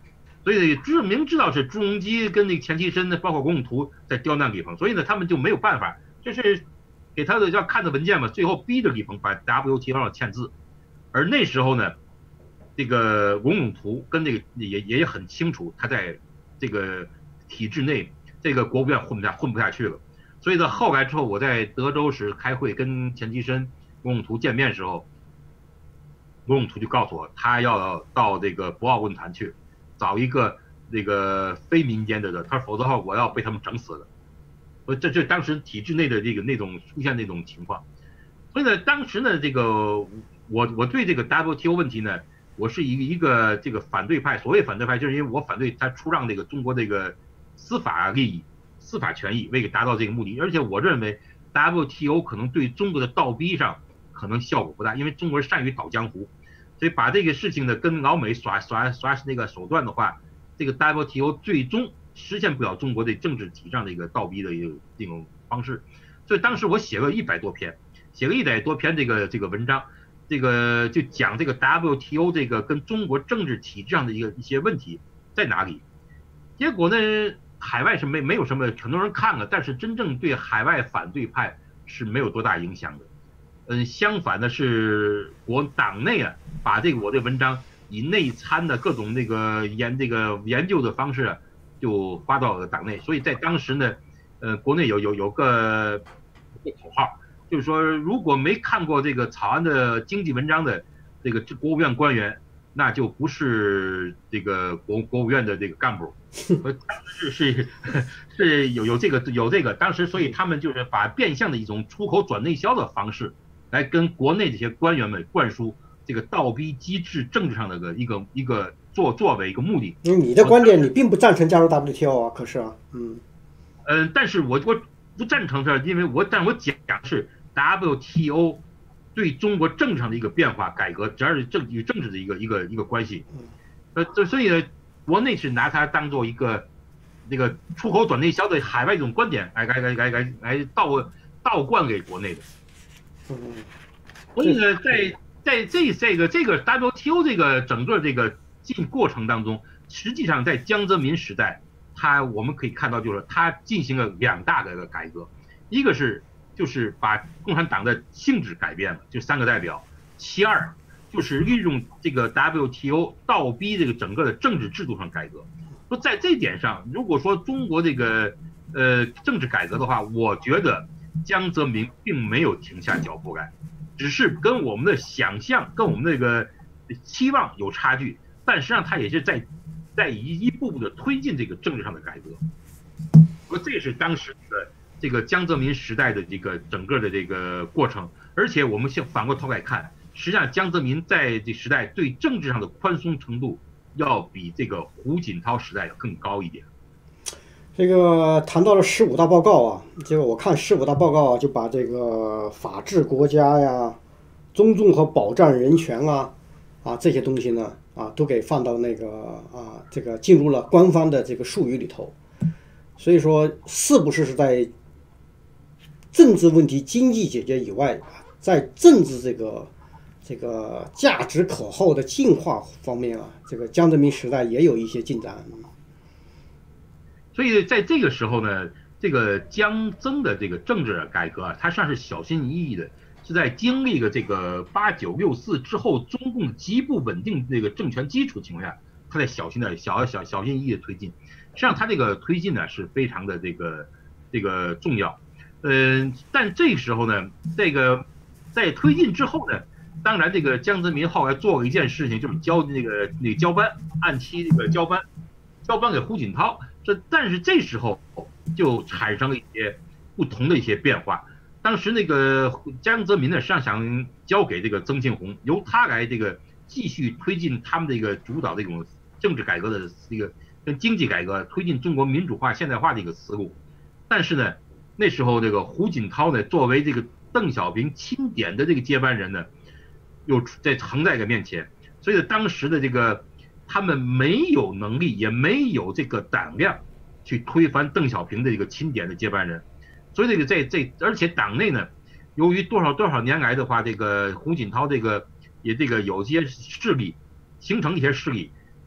所以知明知道是朱镕基跟那个钱其琛呢，包括龚图在刁难李鹏，所以呢他们就没有办法，就是给他的要看的文件嘛，最后逼着李鹏把 W T O 上签字。而那时候呢，这个龚图跟这个也也很清楚，他在这个体制内，这个国务院混不下混不下去了。所以呢，后来之后我在德州时开会跟钱其琛、龚图见面的时候，龚图就告诉我，他要到这个博鳌论坛去。找一个那个非民间的人，他说否则的话我要被他们整死了。所以这这当时体制内的这个那种出现那种情况。所以呢，当时呢，这个我我对这个 W T O 问题呢，我是一个一个这个反对派。所谓反对派，就是因为我反对他出让这个中国这个司法利益、司法权益，为了达到这个目的。而且我认为 W T O 可能对中国的倒逼上可能效果不大，因为中国人善于倒江湖。所以把这个事情呢跟老美耍耍耍那个手段的话，这个 W T O 最终实现不了中国的政治体上的一个倒逼的一个这种方式。所以当时我写了一百多篇，写了一百多篇这个这个文章，这个就讲这个 W T O 这个跟中国政治体制上的一个一些问题在哪里。结果呢，海外是没没有什么很多人看了，但是真正对海外反对派是没有多大影响的。嗯，相反的是，我党内啊，把这个我的文章以内参的各种那个研这个研究的方式啊，就发到了党内。所以在当时呢，呃，国内有有有个个口号，就是说，如果没看过这个草案的经济文章的这个国务院官员，那就不是这个国国务院的这个干部。当时是是有有这个有这个，当时所以他们就是把变相的一种出口转内销的方式。来跟国内这些官员们灌输这个倒逼机制政治上的一个一个作作为一个目的。 因为你的观点，你并不赞成加入 W T O 啊，可是啊，嗯， 嗯，但是我我不赞成是，因为我但我讲是 W T O 对中国政治上的一个变化改革，主要是政与政治的一个一个一个关系。呃，这所以呢，国内是拿它当做一个那个出口转内销的海外一种观点来来来来来来倒倒灌给国内的。 嗯， 所以呢，在在这这个这个 W T O 这个整个这个进过程当中，实际上在江泽民时代，他我们可以看到，就是他进行了两大的改革，一个是就是把共产党的性质改变了，就三个代表；其二就是运用这个 W T O 倒逼这个整个的政治制度上改革。说在这点上，如果说中国这个呃政治改革的话，我觉得江泽民并没有停下脚步来，只是跟我们的想象、跟我们那个期望有差距，但实际上他也是在在一一步步的推进这个政治上的改革。说这是当时的这个江泽民时代的这个整个的这个过程，而且我们先反过头来看，实际上江泽民在这时代对政治上的宽松程度要比这个胡锦涛时代要更高一点。 这个谈到了十五大报告啊，这个我看十五大报告啊，就把这个法治国家呀、尊重和保障人权啊啊这些东西呢啊都给放到那个啊这个进入了官方的这个术语里头。所以说，是不是是在政治问题、经济解决以外，在政治这个这个价值口号的进化方面啊，这个江泽民时代也有一些进展。 所以在这个时候呢，这个江曾的这个政治改革啊，它算是小心翼翼的，是在经历了这个八九六四之后，中共极不稳定这个政权基础情况下，他在小心的小小小心翼翼的推进。实际上，他这个推进呢是非常的这个这个重要。嗯、呃，但这个时候呢，这个在推进之后呢，当然这个江泽民后来做了一件事情，就是交那个那个交班，按期这个交班，交班给胡锦涛。这但是这时候就产生了一些不同的一些变化。当时那个江泽民呢，实际上想交给这个曾庆红，由他来这个继续推进他们这个主导这种政治改革的这个跟经济改革，推进中国民主化现代化的一个思路。但是呢，那时候这个胡锦涛呢，作为这个邓小平钦点的这个接班人呢，又在横在个面前，所以当时的这个他们没有能力，也没有这个胆量去推翻邓小平的这个钦点的接班人。所以这个在这，而且党内呢，由于多少多少年来的话，这个胡锦涛这个也这个有些势力形成一些势力，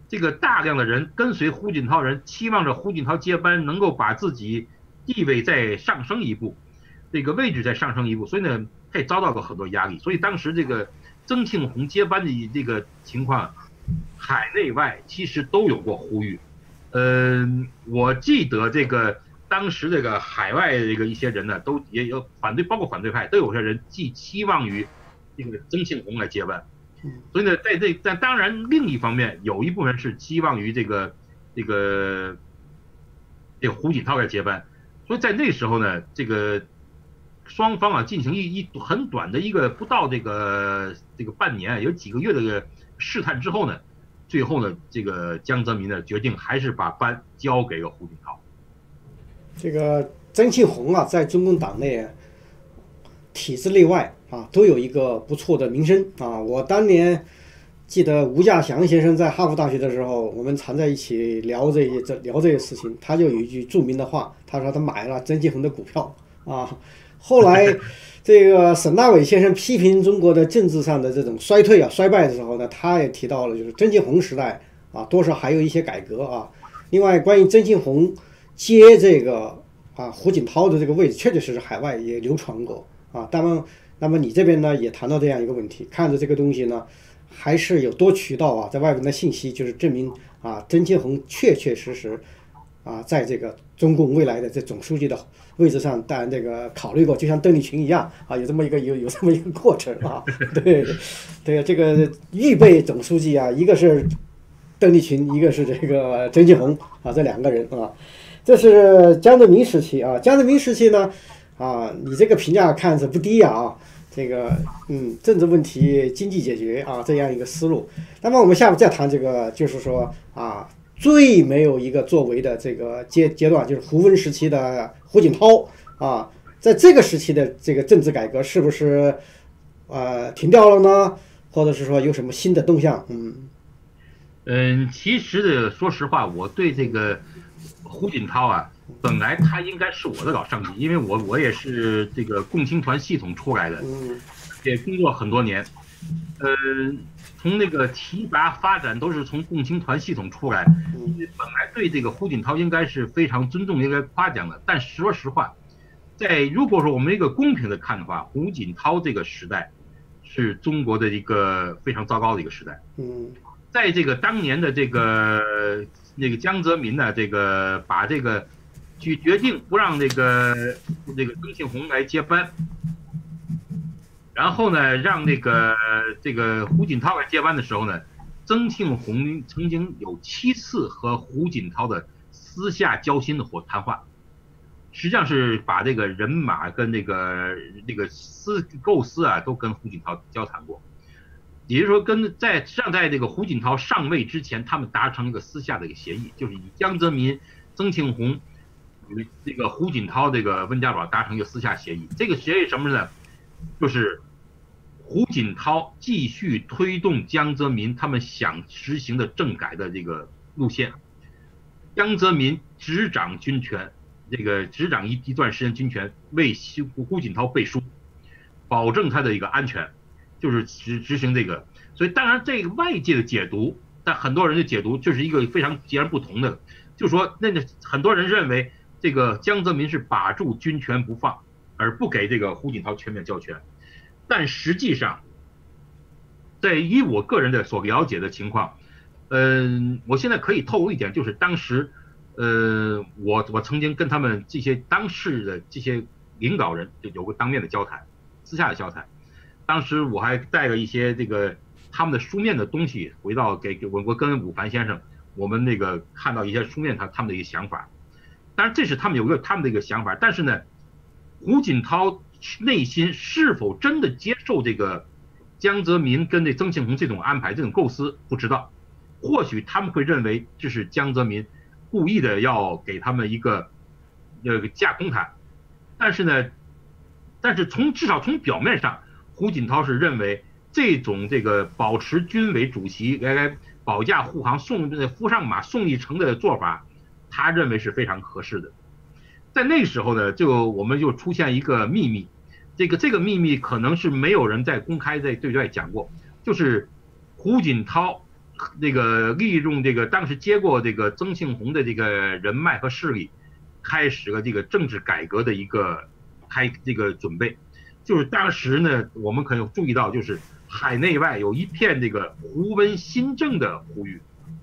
这个大量的人跟随胡锦涛人，期望着胡锦涛接班能够把自己地位再上升一步，这个位置再上升一步，所以呢，他也遭到过很多压力。所以当时这个曾庆红接班的这个情况，海内外其实都有过呼吁。嗯、呃，我记得这个当时这个海外的这个一些人呢，都也有反对，包括反对派，都有些人寄期望于这个曾庆红来接班。所以呢，在这但当然另一方面，有一部分是期望于这个这个这个胡锦涛来接班。所以在那时候呢，这个双方啊进行一一很短的一个不到这个这个半年，有几个月的这个试探之后呢，最后呢，这个江泽民呢决定还是把班交给了胡锦涛。 这个曾庆红啊，在中共党内体制内外啊，都有一个不错的名声啊。我当年记得吴稼祥先生在哈佛大学的时候，我们常在一起聊这些这聊这些事情，他就有一句著名的话，他说他买了曾庆红的股票啊。后来这个沈大伟先生批评中国的政治上的这种衰退啊、衰败的时候呢，他也提到了，就是曾庆红时代啊，多少还有一些改革啊。另外，关于曾庆红接这个啊胡锦涛的这个位置，确确实实海外也流传过啊。当然，那么你这边呢也谈到这样一个问题，看着这个东西呢，还是有多渠道啊，在外面的信息就是证明啊，曾庆红确确实实啊，在这个中共未来的这总书记的位置上，当然这个考虑过，就像邓丽群一样啊，有这么一个有有这么一个过程啊。对，对，这个预备总书记啊，一个是邓丽群，一个是这个曾庆红啊，这两个人啊，这是江泽民时期啊。江泽民时期呢，啊，你这个评价看是不低啊。这个嗯，政治问题经济解决啊，这样一个思路。那么我们下面再谈这个，就是说啊，最没有一个作为的这个阶阶段，就是胡温时期的胡锦涛啊，在这个时期的这个政治改革是不是呃停掉了呢？或者是说有什么新的动向？嗯嗯，其实的说实话，我对这个胡锦涛啊，本来他应该是我的老上级，因为我我也是这个共青团系统出来的，也工作很多年，呃，从那个提拔发展都是从共青团系统出来，本来对这个胡锦涛应该是非常尊重，应该夸奖的。但说实话，在如果说我们一个公平的看的话，胡锦涛这个时代是中国的一个非常糟糕的一个时代。 嗯， 在这个当年的这个那个江泽民呢，这个把这个去决定不让这个这个曾庆红来接班，然后呢让这个这个胡锦涛来接班的时候呢，曾庆红曾经有七次和胡锦涛的私下交心的或谈话，实际上是把这个人马跟这个这个思构思啊都跟胡锦涛交谈过。也就是说，跟在实际上在这个胡锦涛上位之前，他们达成一个私下的一个协议，就是以江泽民、曾庆红与这个胡锦涛这个温家宝达成一个私下协议。这个协议什么呢？就是胡锦涛继续推动江泽民他们想实行的政改的这个路线，江泽民执掌军权，这个执掌一一段时间军权，为胡锦涛背书，保证他的一个安全。就是执执行这个，所以当然这个外界的解读，但很多人的解读就是一个非常截然不同的，就是说那个很多人认为这个江泽民是把住军权不放，而不给这个胡锦涛全面交权，但实际上，在以我个人的所了解的情况，嗯、呃，我现在可以透露一点，就是当时，呃，我我曾经跟他们这些当事的这些领导人就有过当面的交谈，私下的交谈。当时我还带了一些这个他们的书面的东西回到给给我我跟武凡先生，我们那个看到一些书面他他们的一个想法，当然这是他们有个他们的一个想法，但是呢，胡锦涛内心是否真的接受这个江泽民跟这曾庆红这种安排这种构思不知道，或许他们会认为这是江泽民故意的要给他们一个这个架空谈，但是呢，但是从至少从表面上。胡锦涛是认为这种这个保持军委主席来来保驾护航送扶上马送一程的做法，他认为是非常合适的。在那时候呢，就我们就出现一个秘密，这个这个秘密可能是没有人在公开在对外讲过，就是胡锦涛那个利用这个当时接过这个曾庆红的这个人脉和势力，开始了这个政治改革的一个开这个准备。就是当时呢，我们可以注意到，就是海内外有一片这个胡温新政的呼吁。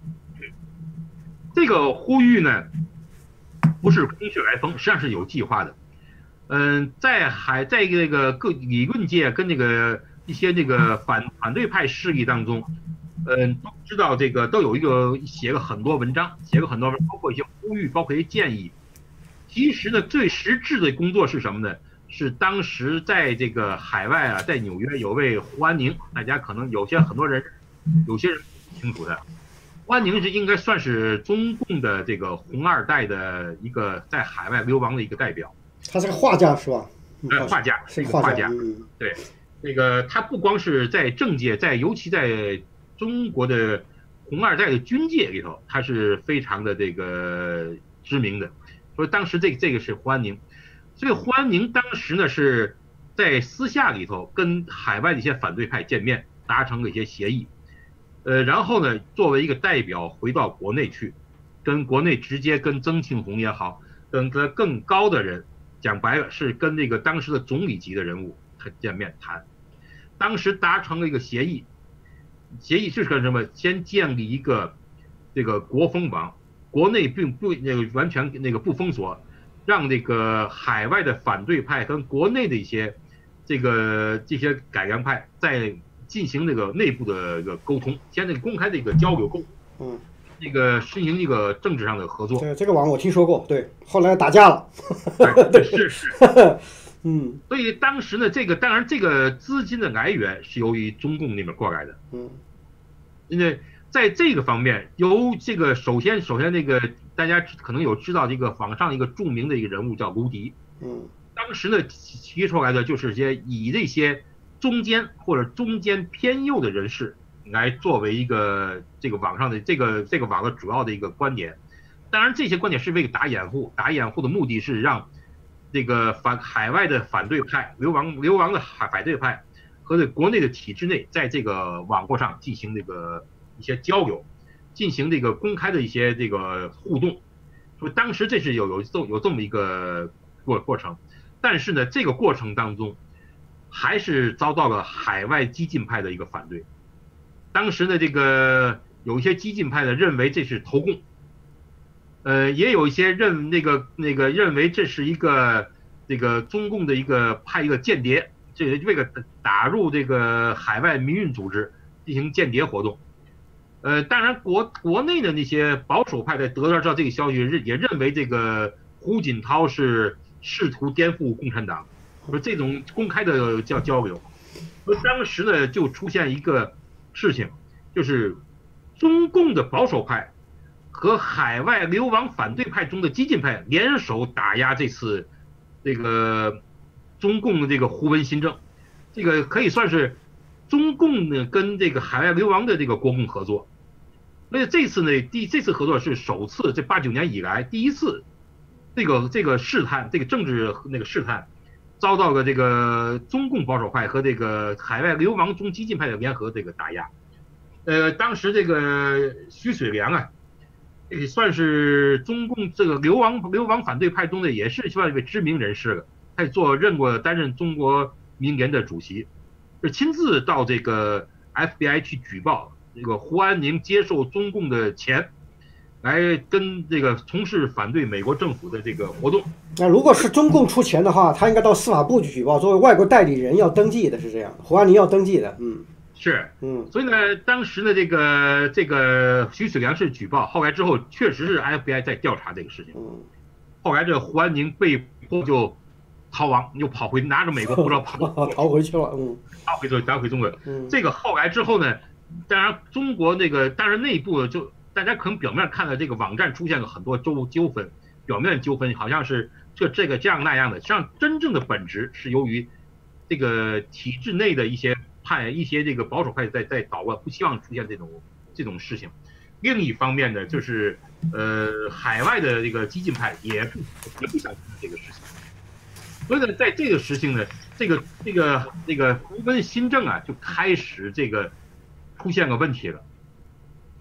这个呼吁呢，不是空穴来风，实际上是有计划的。嗯，在海在这个各理论界跟这个一些这个反反对派势力当中，嗯，都知道这个都有一个写了很多文章，写了很多文章，包括一些呼吁，包括一些建议。其实呢，最实质的工作是什么呢？是当时在这个海外啊，在纽约有位胡安宁，大家可能有些很多人，有些人不清楚的。胡安宁是应该算是中共的这个红二代的一个在海外流亡的一个代表。 他是个画家是吧？ 呃，画家是一个画家。嗯、对，这个他不光是在政界，在尤其在中国的红二代的军界里头，他是非常的这个知名的。所以当时这个这个是胡安宁。所以胡安宁当时呢是在私下里头跟海外的一些反对派见面，达成了一些协议，呃，然后呢作为一个代表回到国内去，跟国内直接跟曾庆红也好，跟跟更高的人，讲白了是跟那个当时的总理级的人物见面谈，当时达成了一个协议，协议是干什么？先建立一个这个国封网，国内并不那个完全那个不封锁。让这个海外的反对派跟国内的一些这个这些改良派在进行这个内部的一个沟通，先这个公开的一个交流沟通，嗯，这个实行一个政治上的合作。 对，这个网我听说过，对，后来打架了。 对，是是， 嗯， 所以当时呢，这个当然这个资金的来源是由于中共那边过来的，嗯，因为在这个方面，由这个首先首先那个。大家可能有知道这个网上一个著名的一个人物叫卢迪，嗯，当时呢提出来的就是些以这些中间或者中间偏右的人士来作为一个这个网上的这个这个网的主要的一个观点。当然这些观点是为了打掩护，打掩护的目的是让这个反海外的反对派流亡流亡的海反对派和这国内的体制内在这个网络上进行这个一些交流。进行这个公开的一些这个互动，所以当时这是有有有有这么一个过过程，但是呢，这个过程当中还是遭到了海外激进派的一个反对。当时呢，这个有一些激进派的认为这是投共，呃，也有一些认那个那个认为这是一个这个中共的一个派一个间谍，这为了打入这个海外民运组织进行间谍活动。呃，当然国国内的那些保守派在得到这个消息，也认为这个胡锦涛是试图颠覆共产党，说这种公开的叫交流。而当时呢，就出现一个事情，就是中共的保守派和海外流亡反对派中的激进派联手打压这次这个中共的这个胡温新政，这个可以算是中共呢跟这个海外流亡的这个国共合作。所以这次呢，第这次合作是首次，这八九年以来第一次，这个这个试探，这个政治那个试探，遭到了这个中共保守派和这个海外流亡中激进派的联合这个打压。呃，当时这个徐水良啊，也算是中共这个流亡流亡反对派中的也是算一位知名人士了，他做任过担任中国民联的主席，是亲自到这个 F B I 去举报。这个胡安宁接受中共的钱，来跟这个从事反对美国政府的这个活动。 那如果是中共出钱的话，他应该到司法部去举报，作为外国代理人要登记的，是这样。胡安宁要登记的，嗯， 是，嗯，所以呢，当时呢，这个这个徐水良是举报，后来之后确实是 F B I 在调查这个事情。嗯，后来这胡安宁被迫就逃亡，又跑回拿着美国护照跑逃回去了，嗯， 逃回逃回中国。嗯，这个后来之后呢？当然，中国那个当然内部就大家可能表面看到这个网站出现了很多纠纠纷，表面纠纷好像是这这个这样那样的，实际上真正的本质是由于这个体制内的一些派一些这个保守派在在捣乱，不希望出现这种这种事情。另一方面呢，就是呃海外的这个激进派也不也不想出现这个事情，所以呢，在这个事情呢，这个这个这个胡温新政啊就开始这个。出现个问题了，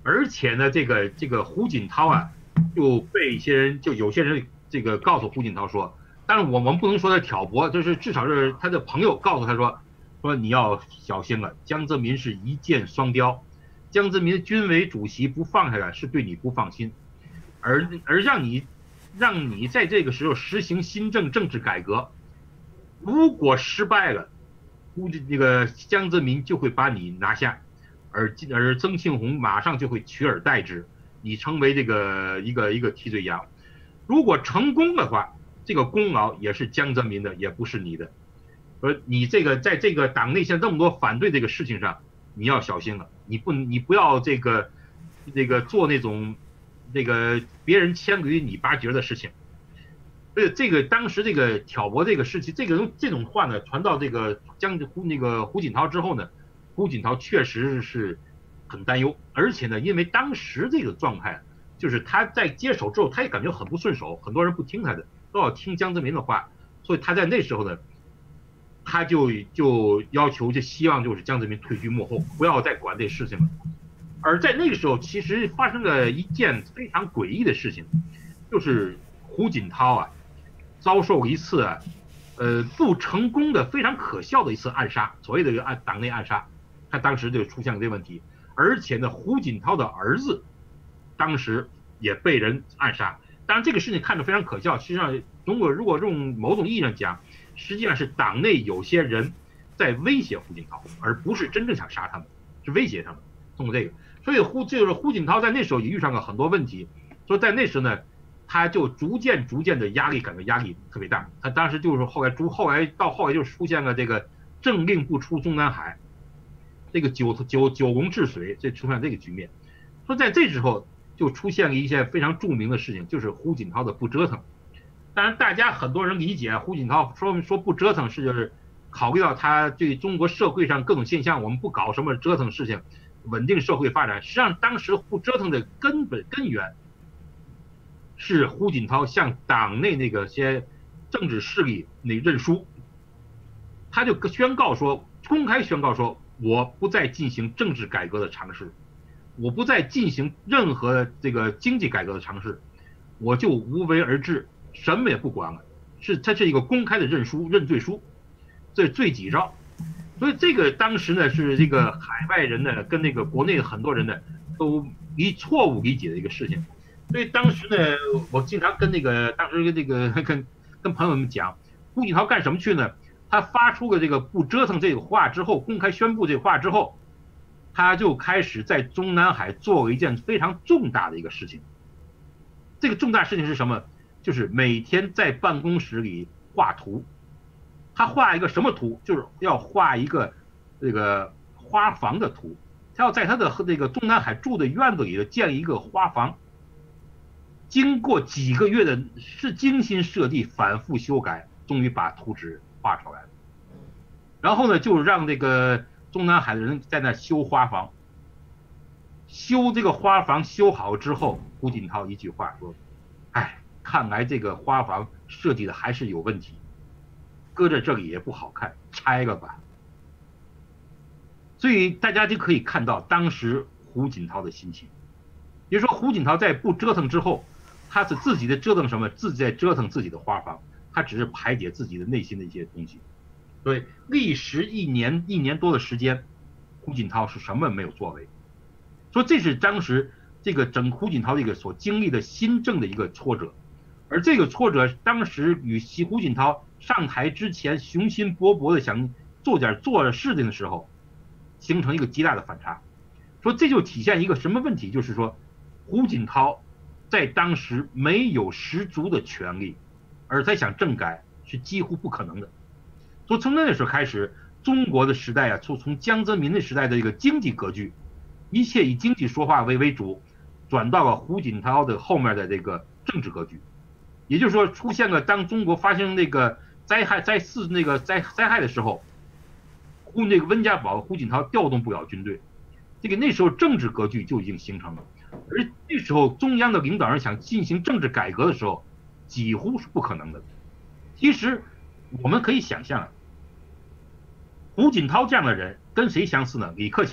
而且呢，这个这个胡锦涛啊，就被一些人就有些人这个告诉胡锦涛说，但是我们不能说他挑拨，就是至少是他的朋友告诉他说，说你要小心了，江泽民是一箭双雕，江泽民军委主席不放下来是对你不放心，而而让你让你在这个时候实行新政政治改革，如果失败了，估计这个江泽民就会把你拿下，而而曾庆红马上就会取而代之，你成为这个一个一个替罪羊。如果成功的话，这个功劳也是江泽民的，也不是你的。而你这个在这个党内现在这么多反对这个事情上，你要小心了，你不你不要这个这个做那种这个别人牵给你八节的事情。呃，这个当时这个挑拨这个事情，这个这种话呢传到这个江胡那个胡锦涛之后呢，胡锦涛确实是很担忧，而且呢，因为当时这个状态，就是他在接手之后，他也感觉很不顺手，很多人不听他的，都要听江泽民的话，所以他在那时候呢，他就就要求，就希望就是江泽民退居幕后，不要再管这事情了。而在那个时候，其实发生了一件非常诡异的事情，就是胡锦涛啊，遭受一次啊，呃不成功的非常可笑的一次暗杀，所谓的暗党内暗杀，他当时就出现了这个问题，而且呢，胡锦涛的儿子当时也被人暗杀。当然，这个事情看着非常可笑，实际上，如果如果用某种意义上讲，实际上是党内有些人在威胁胡锦涛，而不是真正想杀他们，是威胁他们，通过这个。所以胡就是胡锦涛在那时候也遇上了很多问题，所以在那时呢，他就逐渐逐渐的压力感觉压力特别大。他当时就是后来逐后来到后来就出现了这个政令不出中南海，这个九九九龙治水，这出现这个局面。所以在这时候就出现了一件非常著名的事情，就是胡锦涛的不折腾。当然，大家很多人理解胡锦涛说说不折腾是就是考虑到他对中国社会上各种现象，我们不搞什么折腾事情，稳定社会发展。实际上，当时不折腾的根本根源是胡锦涛向党内那个些政治势力那认输，他就宣告说，公开宣告说，我不再进行政治改革的尝试，我不再进行任何这个经济改革的尝试，我就无为而治，什么也不管了。是他是一个公开的认输认罪书，这罪己诏。所以这个当时呢是这个海外人呢跟那个国内很多人呢都理错误理解的一个事情。所以当时呢，我经常跟那个当时跟这个跟跟朋友们讲，胡锦涛干什么去呢？他发出了这个不折腾这个话之后，公开宣布这个话之后，他就开始在中南海做了一件非常重大的一个事情。这个重大事情是什么？就是每天在办公室里画图。他画一个什么图？就是要画一个这个花房的图。他要在他的这个中南海住的院子里建一个花房。经过几个月的是精心设计、反复修改，终于把图纸画出来了。然后呢，就让这个中南海的人在那修花房。修这个花房修好之后，胡锦涛一句话说：“哎，看来这个花房设计的还是有问题，搁在这里也不好看，拆了吧。”所以大家就可以看到当时胡锦涛的心情。也就是说，胡锦涛在不折腾之后，他是自己的折腾什么？自己在折腾自己的花房，他只是排解自己的内心的一些东西。所以历时一年一年多的时间，胡锦涛是什么没有作为。所以这是当时这个整胡锦涛这个所经历的新政的一个挫折。而这个挫折当时与胡锦涛上台之前雄心勃勃的想做点做事情的时候，形成一个极大的反差。说这就体现一个什么问题？就是说胡锦涛在当时没有十足的权力，而他想政改是几乎不可能的。所以从那个时候开始，中国的时代啊，从从江泽民的时代的一个经济格局，一切以经济说话为为主，转到了胡锦涛的后面的这个政治格局。也就是说，出现了当中国发生那个灾害灾四那个灾灾害的时候，胡那个温家宝、胡锦涛调动不了军队，这个那时候政治格局就已经形成了。而那时候中央的领导人想进行政治改革的时候，几乎是不可能的。其实我们可以想象，胡锦涛这样的人跟谁相似呢？李克强、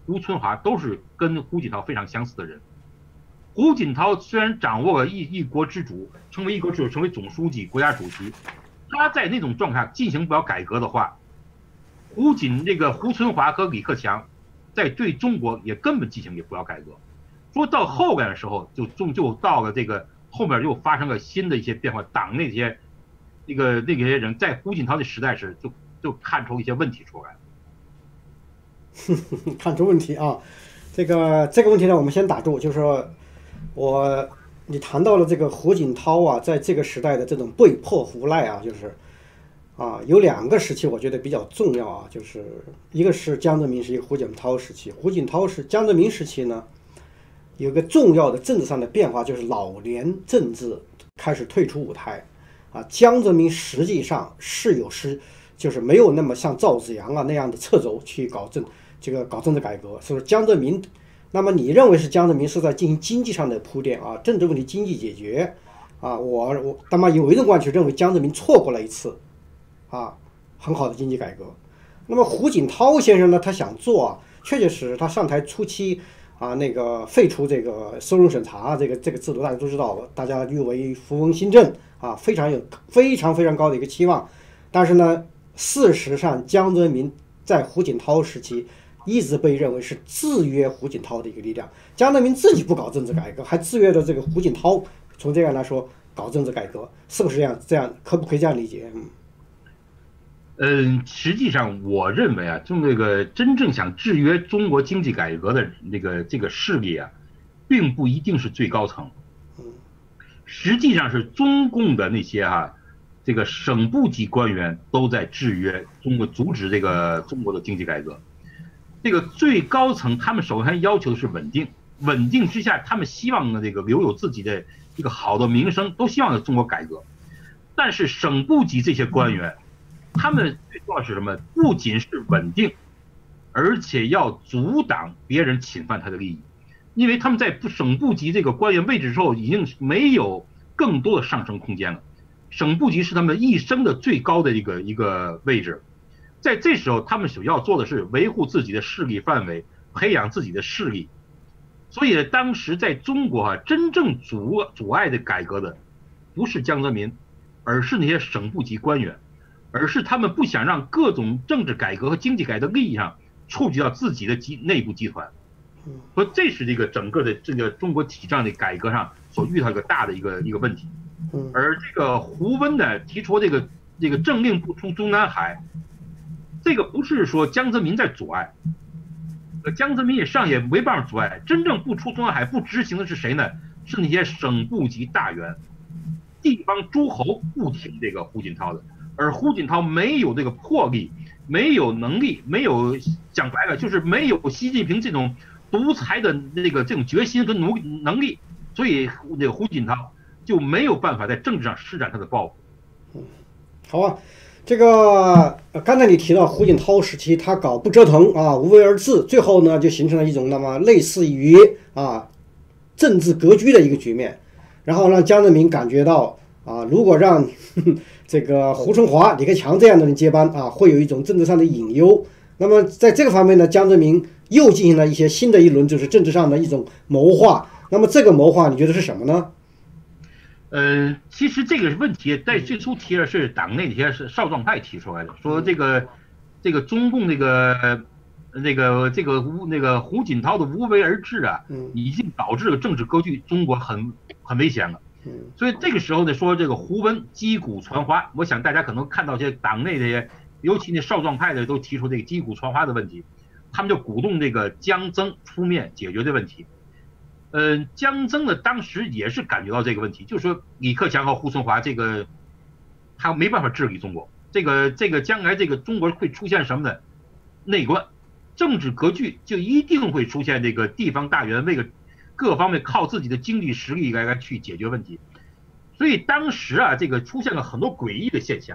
胡春华都是跟胡锦涛非常相似的人。胡锦涛虽然掌握了一一国之主，成为一国之主，成为总书记、国家主席，他在那种状态下进行不了改革的话，胡锦这个胡春华和李克强在对中国也根本进行也不了改革。说到后边的时候，就就就到了这个后面又发生了新的一些变化，党那些那个那些人在胡锦涛的时代时就就看出一些问题出来了。看出问题啊，这个这个问题呢，我们先打住，就是说我你谈到了这个胡锦涛啊，在这个时代的这种被迫无奈啊，就是啊有两个时期我觉得比较重要啊，就是一个是江泽民时期，一个胡锦涛时期。胡锦涛是江泽民时期呢，有个重要的政治上的变化，就是老年政治开始退出舞台啊。江泽民实际上是有失，就是没有那么像赵紫阳啊那样的侧轴去搞政这个搞政治改革。所以江泽民，那么你认为是江泽民是在进行经济上的铺垫啊，政治问题经济解决啊？我我那么有一种观点认为江泽民错过了一次啊很好的经济改革。那么胡锦涛先生呢，他想做啊，确确实实他上台初期。啊，那个废除这个收容审查这个这个制度，大家都知道，大家誉为扶翁新政啊，非常有非常非常高的一个期望。但是呢，事实上江泽民在胡锦涛时期一直被认为是制约胡锦涛的一个力量。江泽民自己不搞政治改革，还制约了这个胡锦涛。从这样来说，搞政治改革是不是这样？这样可不可以这样理解？嗯。 嗯，实际上我认为啊，就那个真正想制约中国经济改革的那个这个势力啊，并不一定是最高层，实际上是中共的那些啊，这个省部级官员都在制约中国，阻止这个中国的经济改革。这个最高层他们首先要求的是稳定，稳定之下，他们希望呢这个留有自己的一个好的名声，都希望中国改革。但是省部级这些官员，他们最重要是什么？不仅是稳定，而且要阻挡别人侵犯他的利益，因为他们在省部级这个官员位置之后，已经没有更多的上升空间了。省部级是他们一生的最高的一个一个位置，在这时候，他们所要做的是维护自己的势力范围，培养自己的势力。所以当时在中国啊，真正阻阻碍的改革的，不是江泽民，而是那些省部级官员。而是他们不想让各种政治改革和经济改革利益上触及到自己的集内部集团，所以这是这个整个的这个中国体制的改革上所遇到一个大的一个一个问题。而这个胡温呢提出这个这个政令不出中南海，这个不是说江泽民在阻碍，江泽民也上也没办法阻碍，真正不出中南海不执行的是谁呢？是那些省部级大员、地方诸侯不听这个胡锦涛的。而胡锦涛没有这个魄力，没有能力，没有讲白了就是没有习近平这种独裁的那个这种决心跟努能力，所以这个胡锦涛就没有办法在政治上施展他的抱负。 嗯，好啊，这个刚才你提到胡锦涛时期，他搞不折腾啊，无为而治，最后呢就形成了一种那么类似于啊政治格局的一个局面，然后让江泽民感觉到啊，如果让呵呵这个胡春华、李克强这样的人接班啊，会有一种政治上的隐忧。那么在这个方面呢，江泽民又进行了一些新的一轮，就是政治上的一种谋划。那么这个谋划，你觉得是什么呢？ 呃，其实这个问题在最初提的是党内那些是少壮派提出来的，说这个这个中共那个那个这个吴那个胡锦涛的无为而治啊，已经导致了政治格局中国很很危险了。所以这个时候呢，说这个胡温击鼓传花，我想大家可能看到这些党内这些，尤其那少壮派的都提出这个击鼓传花的问题，他们就鼓动这个江曾出面解决这问题。呃，江曾呢当时也是感觉到这个问题，就是说李克强和胡春华这个他没办法治理中国，这个这个将来这个中国会出现什么呢？内乱，政治格局就一定会出现这个地方大员为了各方面靠自己的经济实力来来去解决问题，所以当时啊，这个出现了很多诡异的现象。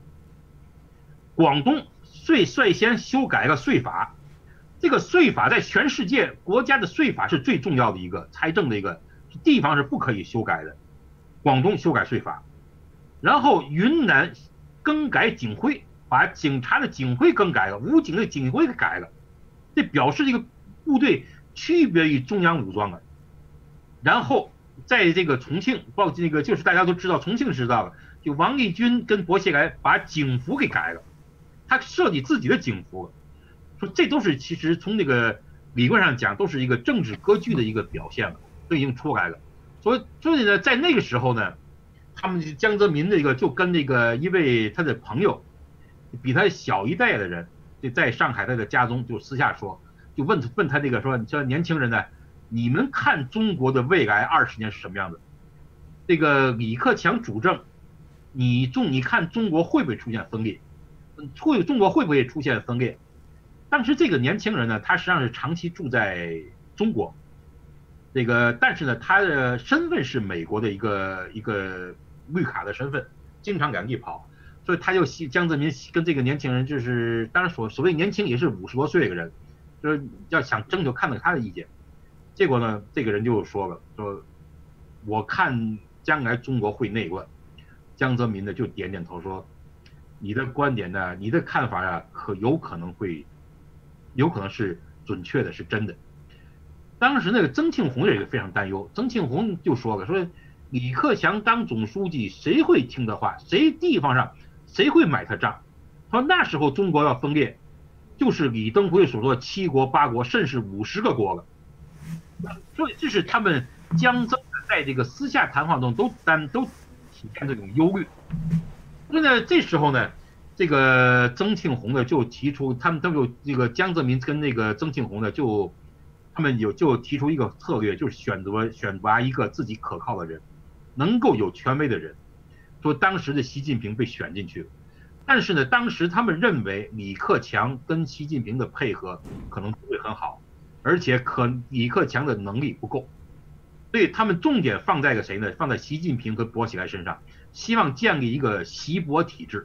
广东税率先修改了税法，这个税法在全世界国家的税法是最重要的一个财政的一个地方是不可以修改的，广东修改税法，然后云南更改警徽，把警察的警徽更改了，武警的警徽给改了，这表示这个部队区别于中央武装的。然后在这个重庆，包那个就是大家都知道，重庆知道的，就王立军跟薄熙来把警服给改了，他设计自己的警服，说这都是其实从那个理论上讲都是一个政治割据的一个表现了，都已经出来了。所以所以呢，在那个时候呢，他们江泽民那个就跟那个一位他的朋友，比他小一代的人，就在上海他的家中就私下说，就问问他这个说，这年轻人呢，你们看中国的未来二十年是什么样的？这个李克强主政，你中你看中国会不会出现分裂？会中国会不会出现分裂？当时这个年轻人呢，他实际上是长期住在中国，这个但是呢，他的身份是美国的一个一个绿卡的身份，经常两地跑，所以他就江泽民跟这个年轻人就是，当然所所谓年轻也是五十多岁的人，就是要想征求看到他的意见。结果呢，这个人就说了，说我看将来中国会内乱。江泽民呢就点点头说，你的观点呢，你的看法啊，可有可能会，有可能是准确的，是真的。当时那个曾庆红也非常担忧，曾庆红就说了，说李克强当总书记，谁会听他话？谁地方上谁会买他账？他说那时候中国要分裂，就是李登辉所说的七国八国，甚至五十个国了。所以这是他们江曾在这个私下谈话中都担都体现这种忧虑。所以呢，这时候呢，这个曾庆红呢就提出，他们都有这个江泽民跟那个曾庆红呢就他们有就提出一个策略，就是选择选拔一个自己可靠的人，能够有权威的人。说当时的习近平被选进去了，但是呢，当时他们认为李克强跟习近平的配合可能不会很好，而且可李克强的能力不够，所以他们重点放在个谁呢？放在习近平和薄熙来身上，希望建立一个习薄体制。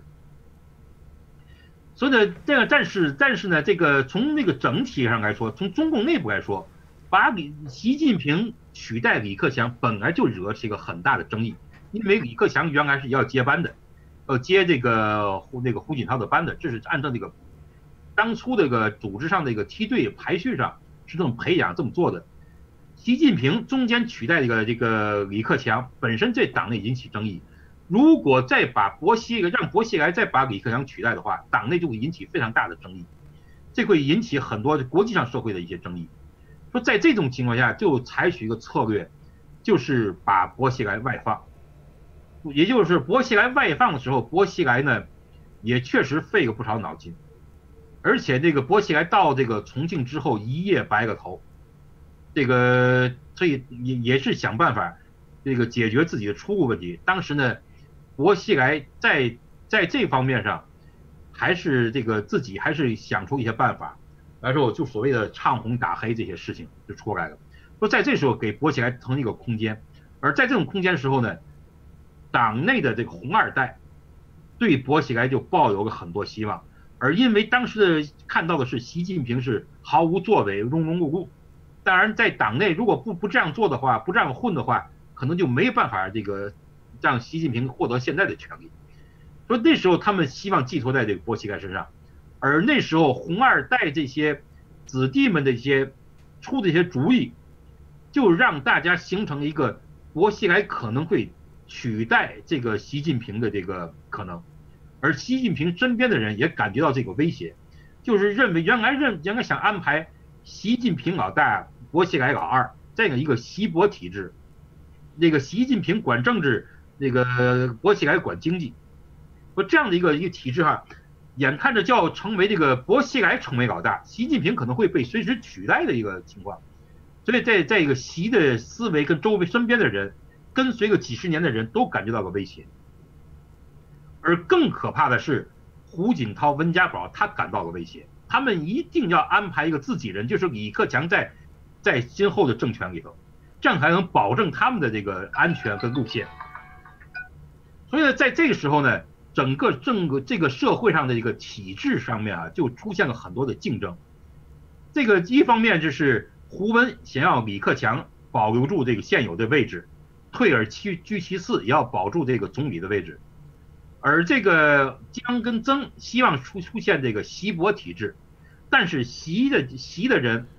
所以呢，这个但是但是呢，这个从那个整体上来说，从中共内部来说，把李习近平取代李克强本来就惹起一个很大的争议，因为李克强原来是要接班的，要接这个胡那个胡锦涛的班的，这是按照这个当初这个组织上这个梯队排序上是这么培养这么做的。习近平中间取代这个这个李克强，本身这党内引起争议。如果再把薄熙让薄熙来再把李克强取代的话，党内就会引起非常大的争议，这会引起很多国际上社会的一些争议。说在这种情况下，就采取一个策略，就是把薄熙来外放。也就是薄熙来外放的时候，薄熙来呢也确实费了不少脑筋，而且这个薄熙来到这个重庆之后一夜白了头，这个所以也也是想办法这个解决自己的出路问题。当时呢，薄熙来在在这方面上还是这个自己还是想出一些办法，来说就所谓的唱红打黑这些事情就出来了。说在这时候给薄熙来腾一个空间，而在这种空间的时候呢，党内的这个红二代对薄熙来就抱有了很多希望，而因为当时的看到的是习近平是毫无作为，庸庸碌碌。当然，在党内如果不不这样做的话，不这样混的话，可能就没办法这个让习近平获得现在的权利。所以那时候他们希望寄托在这个薄熙来身上，而那时候红二代这些子弟们的一些出的一些主意，就让大家形成一个薄熙来可能会取代这个习近平的这个可能，而习近平身边的人也感觉到这个威胁，就是认为原来认原来想安排习近平老大，薄熙来老二，这样一个习薄体制，那个习近平管政治，那个薄熙来管经济，说这样的一个一个体制哈，眼看着就要成为这个薄熙来成为老大，习近平可能会被随时取代的一个情况。所以在在一个习的思维跟周围身边的人，跟随个几十年的人都感觉到了威胁。而更可怕的是，胡锦涛、温家宝他感到了威胁，他们一定要安排一个自己人，就是李克强在在今后的政权里头，这样才能保证他们的这个安全跟路线。所以呢，在这个时候呢，整个整个这个社会上的一个体制上面啊，就出现了很多的竞争。这个一方面就是胡温想要李克强保留住这个现有的位置，退而居居其次，也要保住这个总理的位置。而这个江跟曾希望出出现这个习薄体制，但是习的习的人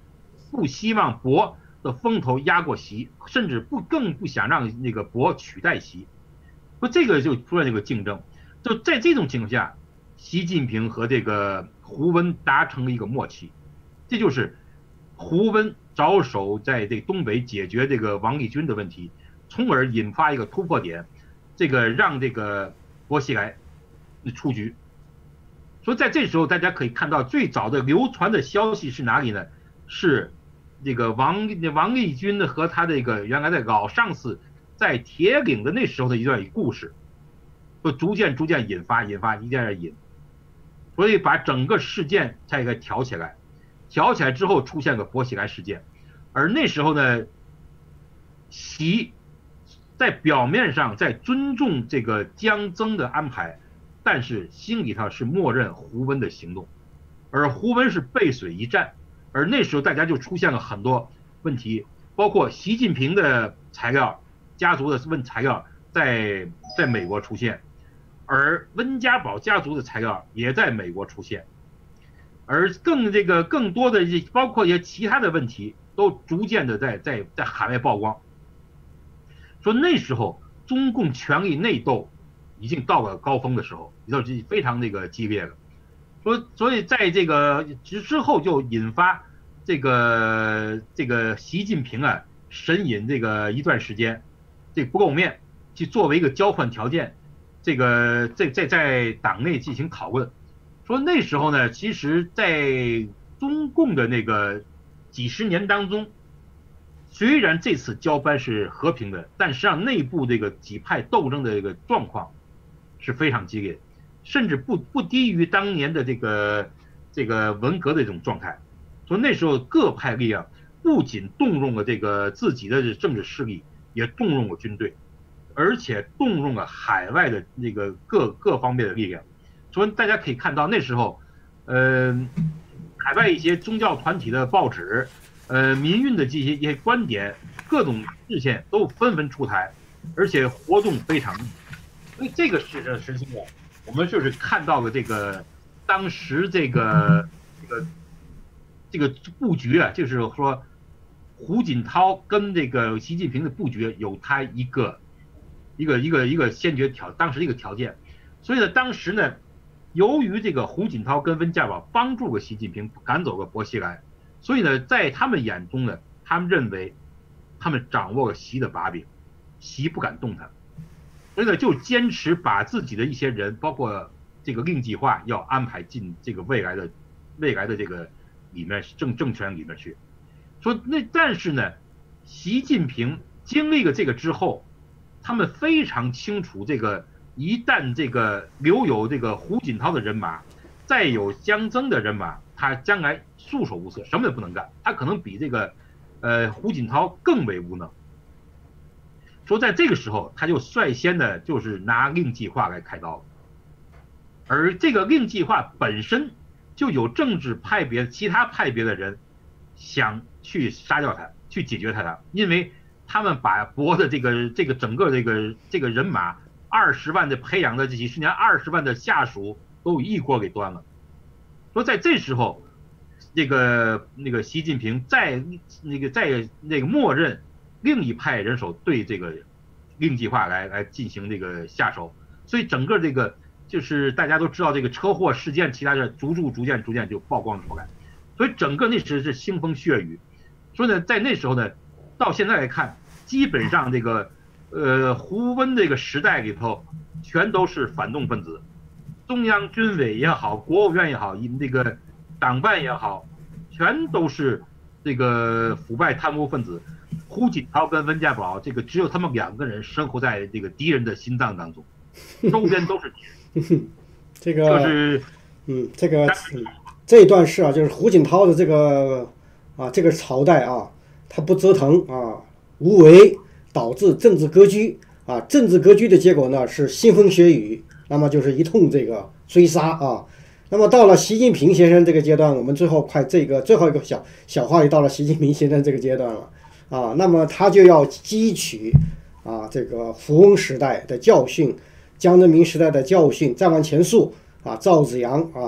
不希望薄的风头压过习，甚至不更不想让那个薄取代习，说这个就出现这个竞争。就在这种情况下，习近平和这个胡温达成了一个默契，这就是胡温着手在这东北解决这个王立军的问题，从而引发一个突破点，这个让这个薄熙来出局。所以在这时候，大家可以看到最早的流传的消息是哪里呢？是这个王王立军和他这个原来的老上司在铁岭的那时候的一段故事，就逐渐逐渐引发引发一点点引，所以把整个事件才给挑起来，挑起来之后出现个薄熙来事件，而那时候呢，习在表面上在尊重这个江增的安排，但是心里头是默认胡温的行动，而胡温是背水一战，而那时候大家就出现了很多问题，包括习近平的材料、家族的问材料在在美国出现，而温家宝家族的材料也在美国出现，而更这个更多的包括一些其他的问题都逐渐的在在在海外曝光，说那时候中共权力内斗已经到了高峰的时候，已经非常那个激烈了。说所以在这个之之后就引发这个这个习近平啊神隐这个一段时间，这不露面，去作为一个交换条件，这个在在在党内进行讨论。说那时候呢，其实在中共的那个几十年当中，虽然这次交班是和平的，但实际上内部这个几派斗争的这个状况是非常激烈，甚至不不低于当年的这个这个文革的这种状态。所以那时候各派力量不仅动用了这个自己的政治势力，也动用了军队，而且动用了海外的那个各各方面的力量。所以大家可以看到那时候，呃，海外一些宗教团体的报纸，呃，民运的这些一些观点，各种事件都纷纷出台，而且活动非常。所以这个是实情的，我们就是看到了这个当时这个这个这个布局啊，就是说胡锦涛跟这个习近平的布局有他一个一个一个一个先决条，当时一个条件。所以呢，当时呢，由于这个胡锦涛跟温家宝帮助了习近平赶走了薄熙来，所以呢，在他们眼中呢，他们认为他们掌握了习的把柄，习不敢动他。所以呢，就坚持把自己的一些人，包括这个令计划，要安排进这个未来的未来的这个里面政政权里面去。说那但是呢，习近平经历了这个之后，他们非常清楚，这个一旦这个留有这个胡锦涛的人马，再有江增的人马，他将来束手无策，什么也不能干，他可能比这个呃胡锦涛更为无能。说在这个时候，他就率先的就是拿令计划来开刀，而这个令计划本身就有政治派别其他派别的人想去杀掉他，去解决他的，因为他们把博的这个这个整个这个这个人马二十万的培养的这几十年二十万的下属都一锅给端了。说在这时候，这个那个习近平在那个在那个默认另一派人手对这个令计划来来进行这个下手，所以整个这个就是大家都知道这个车祸事件，其他的逐逐逐渐逐渐就曝光出来，所以整个那时是腥风血雨。所以呢，在那时候呢，到现在来看，基本上这个呃胡温这个时代里头，全都是反动分子，中央军委也好，国务院也好，那个党办也好，全都是这个腐败贪污分子。胡锦涛跟温家宝，这个只有他们两个人生活在这个敌人的心脏当中，周边都是敌人。 这个就是嗯，这个、嗯、这一段是啊，就是胡锦涛的这个啊这个朝代啊，他不折腾啊，无为，导致政治割据啊，政治割据的结果呢是腥风血雨，那么就是一通这个追杀啊。那么到了习近平先生这个阶段，我们最后快这个最后一个小小话题到了习近平先生这个阶段了啊，那么他就要汲取啊这个胡温时代的教训，江泽民时代的教训，再往前溯啊，赵紫阳啊，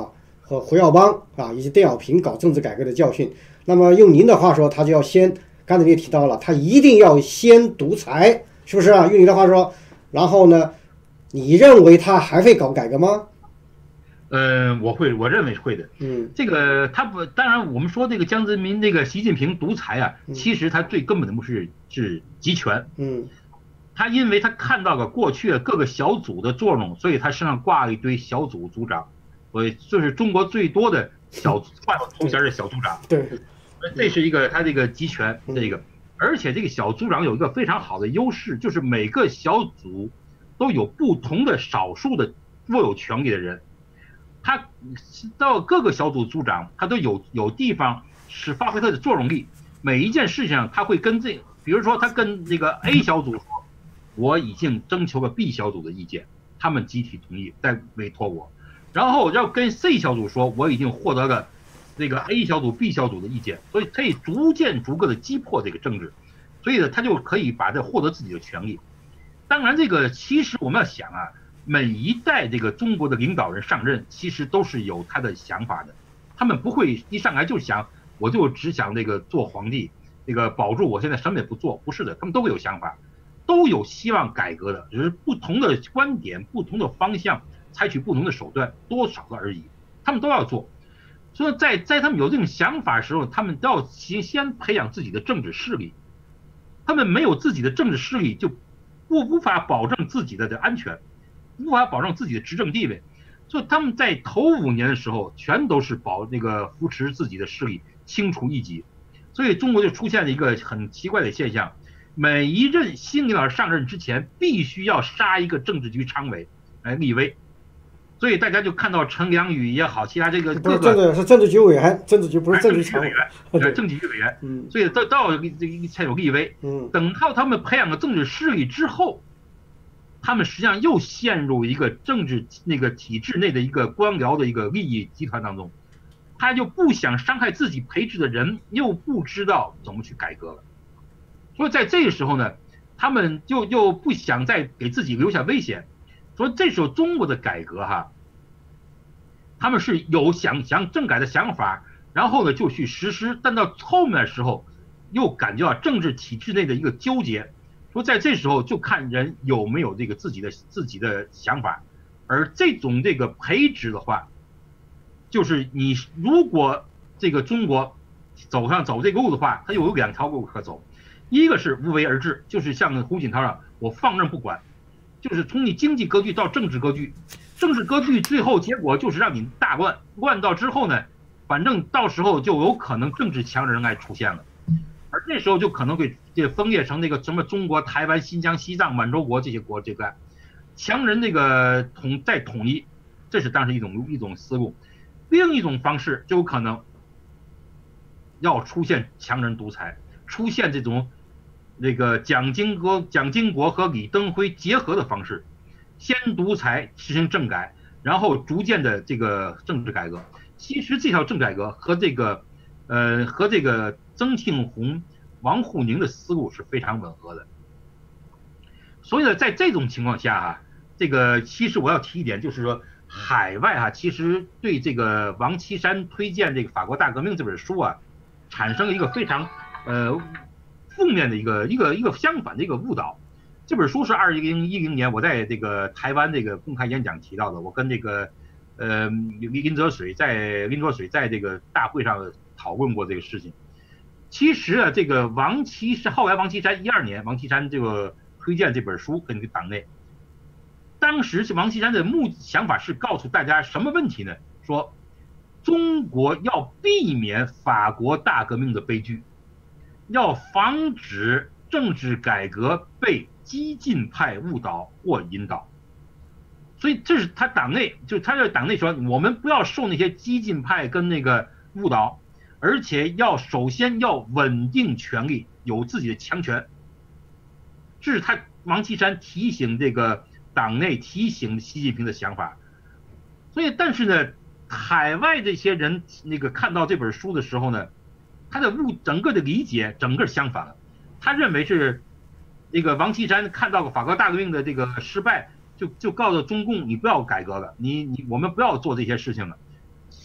和胡耀邦啊以及邓小平搞政治改革的教训。那么用您的话说，他就要先，刚才你也提到了，他一定要先独裁，是不是啊？用你的话说，然后呢，你认为他还会搞改革吗？ 嗯，我会，我认为是会的。 嗯， 这个他不，当然我们说这个江泽民那个习近平独裁啊，其实他最根本的目是是集权。 嗯， 他因为他看到了过去各个小组的作用，所以他身上挂了一堆小组组长，所以这是中国最多的小挂头衔的小组长。 对。 这是一个他这个集权这个，而且这个小组长有一个非常好的优势，就是每个小组都有不同的少数的握有权力的人，他到各个小组组长，他都有有地方是发挥他的作用力。每一件事情上，他会跟这，比如说他跟这个 A 小组说，我已经征求了 B 小组的意见，他们集体同意再委托我，然后要跟 C 小组说，我已经获得了这个 A 小组 B 小组的意见，所以可以逐渐逐个的击破这个政治，所以呢，他就可以把这获得自己的权利。当然，这个其实我们要想啊，每一代这个中国的领导人上任，其实都是有他的想法的，他们不会一上来就想我就只想这个做皇帝，这个保住我现在什么也不做，不是的，他们都会有想法，都有希望改革的，只是不同的观点、不同的方向，采取不同的手段，多少的而已，他们都要做。所以在在他们有这种想法的时候，他们都要先先培养自己的政治势力。他们没有自己的政治势力，就不无法保证自己的的安全，无法保证自己的执政地位。所以他们在头五年的时候，全都是保那个扶持自己的势力，清除异己。所以中国就出现了一个很奇怪的现象：每一任新领导人上任之前，必须要杀一个政治局常委来立威。所以大家就看到陈良宇也好，其他这个不是政治是政治局委员，政治局不是政治局委员，对，政治局委员。 嗯， 所以到到这个才有立威。 嗯， 等到他们培养了政治势力之后，他们实际上又陷入一个政治那个体制内的一个官僚的一个利益集团当中，他就不想伤害自己培植的人，又不知道怎么去改革了。所以在这个时候呢，他们就又不想再给自己留下危险。所以这时候中国的改革哈，他们是有想想政改的想法，然后呢就去实施，但到后面的时候又感觉到政治体制内的一个纠结，说在这时候就看人有没有这个自己的自己的想法，而这种这个培植的话，就是你如果这个中国走上走这个路的话，它有两条路可走，一个是无为而治，就是像胡锦涛啊，我放任不管。就是从你经济格局到政治格局，政治格局最后结果就是让你大乱，乱到之后呢，反正到时候就有可能政治强人来出现了，而那时候就可能会这分裂成那个什么中国、台湾、新疆、西藏、满洲国这些国，这个强人那个统再统一，这是当时一种一种思路。另一种方式就有可能要出现强人独裁，出现这种。这个蒋经国、蒋经国和李登辉结合的方式，先独裁实行政改，然后逐渐的这个政治改革。其实这条政治改革和这个，呃，和这个曾庆红、王沪宁的思路是非常吻合的。所以呢，在这种情况下哈，这个其实我要提一点，就是说海外哈，其实对这个王岐山推荐这个《法国大革命》这本书啊，产生了一个非常呃。负面的一个一个一个相反的一个误导。这本书是二零一零年我在这个台湾这个公开演讲提到的，我跟这个呃林则水在林则水在这个大会上讨论过这个事情。其实啊，这个王岐山后来王岐山一二年王岐山这个推荐这本书跟党内，当时是王岐山的目想法是告诉大家什么问题呢？说中国要避免法国大革命的悲剧。要防止政治改革被激进派误导或引导，所以这是他党内，就他在党内说，我们不要受那些激进派跟那个误导，而且要首先要稳定权力，有自己的强权。这是他王岐山提醒这个党内提醒习近平的想法。所以，但是呢，海外这些人那个看到这本书的时候呢，他的误整个的理解整个相反了，他认为是这个王岐山看到了法国大革命的这个失败，就就告诉中共你不要改革了，你你我们不要做这些事情了。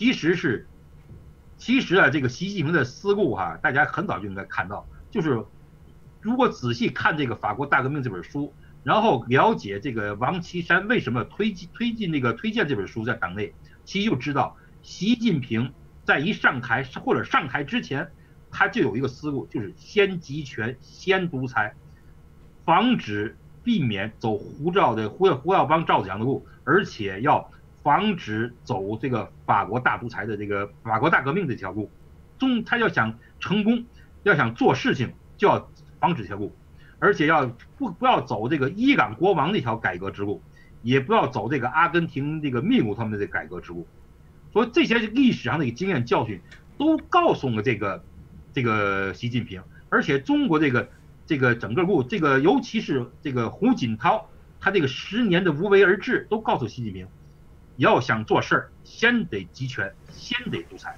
其实是，其实啊，这个习近平的思路哈、啊，大家很早就应该看到，就是如果仔细看这个《法国大革命》这本书，然后了解这个王岐山为什么推进推进那个推荐这本书在党内，其实就知道习近平在一上台或者上台之前，他就有一个思路，就是先集权，先独裁，防止避免走胡照的胡胡耀邦、赵子阳的路，而且要防止走这个法国大独裁的这个法国大革命这条路。中他要想成功，要想做事情，就要防止这条路，而且要不不要走这个伊朗国王那条改革之路，也不要走这个阿根廷这个秘鲁他们的这个改革之路。所以这些历史上的一个经验教训都告诉了这个这个习近平，而且中国这个这个整个路，这个尤其是这个胡锦涛，他这个十年的无为而治，都告诉习近平，要想做事儿，先得集权，先得独裁。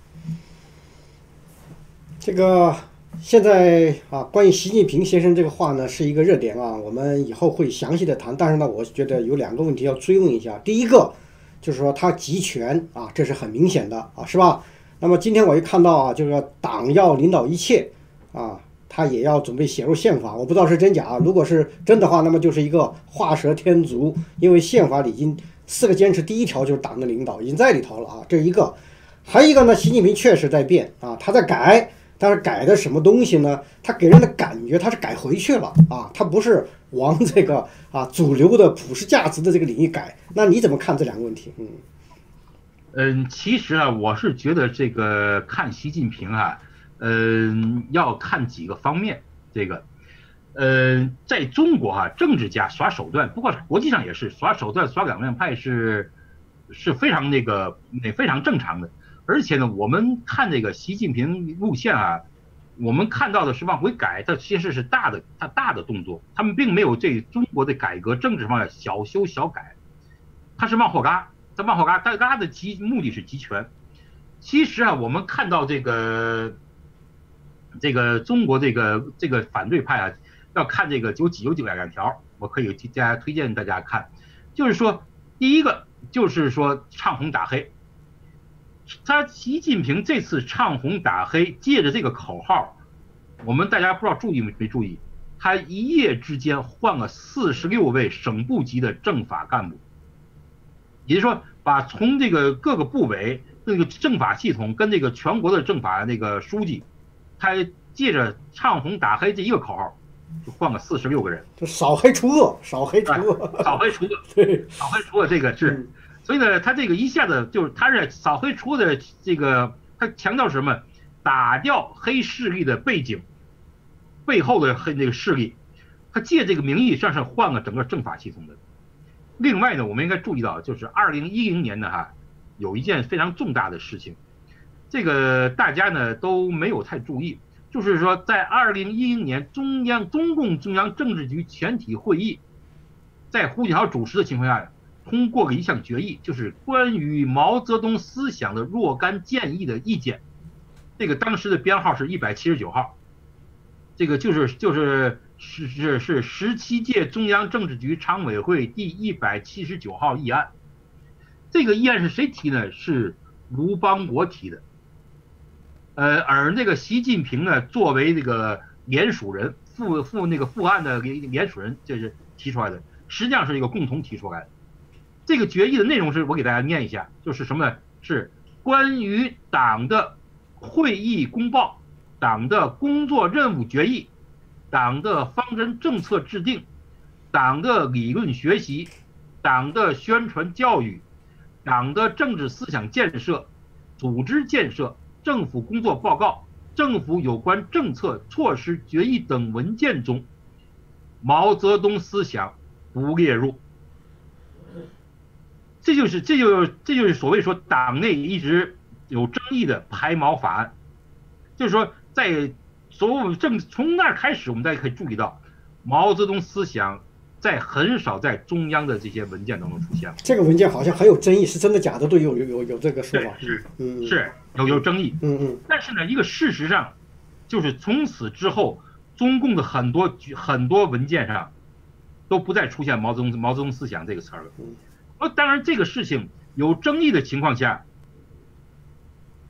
这个现在啊，关于习近平先生这个话呢，是一个热点啊，我们以后会详细的谈。但是呢，我觉得有两个问题要追问一下。第一个就是说他集权啊，这是很明显的啊，是吧？那么今天我一看到啊，就是说党要领导一切啊，他也要准备写入宪法，我不知道是真假啊。如果是真的话，那么就是一个画蛇添足，因为宪法里已经四个坚持第一条就是党的领导已经在里头了啊，这是一个。还有一个呢，习近平确实在变啊，他在改。但是改的什么东西呢？他给人的感觉他是改回去了啊，他不是往这个啊主流的普世价值的这个领域改。那你怎么看这两个问题？嗯嗯，其实啊，我是觉得这个看习近平啊，嗯，要看几个方面。这个，呃，在中国啊，政治家耍手段，不过国际上也是耍手段、耍两面派是是非常那个那非常正常的。而且呢，我们看这个习近平路线啊，我们看到的是往回改，它其实是大的，它大的动作，他们并没有这中国的改革政治方面小修小改，它是往后拉，它往后拉，它拉的集目的是集权。其实啊，我们看到这个这个中国这个这个反对派啊，要看这个有几有几两条，我可以大家推荐大家看，就是说第一个就是说唱红打黑。他习近平这次唱红打黑，借着这个口号，我们大家不知道注意没注意，他一夜之间换了四十六位省部级的政法干部，也就是说，把从这个各个部委那个政法系统跟这个全国的政法那个书记，他借着唱红打黑这一个口号，就换了四十六个人， 就扫黑除恶，扫黑除恶， 扫黑除恶， 对， 扫黑除恶这个是。所以呢，他这个一下子就是他是扫黑除恶的这个，他强调什么？打掉黑势力的背景，背后的黑那个势力，他借这个名义实际上是换了整个政法系统的。另外呢，我们应该注意到，就是二零一零年呢哈，有一件非常重大的事情，这个大家呢都没有太注意，就是说在二零一零年中央中共中央政治局全体会议，在胡锦涛主持的情况下，通过了一项决议，就是关于毛泽东思想的若干建议的意见。这个当时的编号是一百七十九号，这个就是就是是是是十七届中央政治局常委会第一百七十九号议案。这个议案是谁提呢？是吴邦国提的。呃，而那个习近平呢，作为这个联署人，副副那个副案的联署人，这是提出来的，实际上是一个共同提出来的。这个决议的内容是我给大家念一下，就是什么呢？是关于党的会议公报、党的工作任务决议、党的方针政策制定、党的理论学习、党的宣传教育、党的政治思想建设、组织建设、政府工作报告、政府有关政策措施决议等文件中，毛泽东思想不列入。这就是这就这就是所谓说党内一直有争议的排毛法案，就是说在所有政从那儿开始，我们大家可以注意到，毛泽东思想在很少在中央的这些文件当中出现了。 这个文件好像很有争议，是真的假的都有有有有这个说法， 是嗯是有有争议， 嗯嗯。 但是呢，一个事实上，就是从此之后，中共的很多很多文件上都不再出现毛泽东毛泽东思想这个词儿了。呃，当然这个事情有争议的情况下，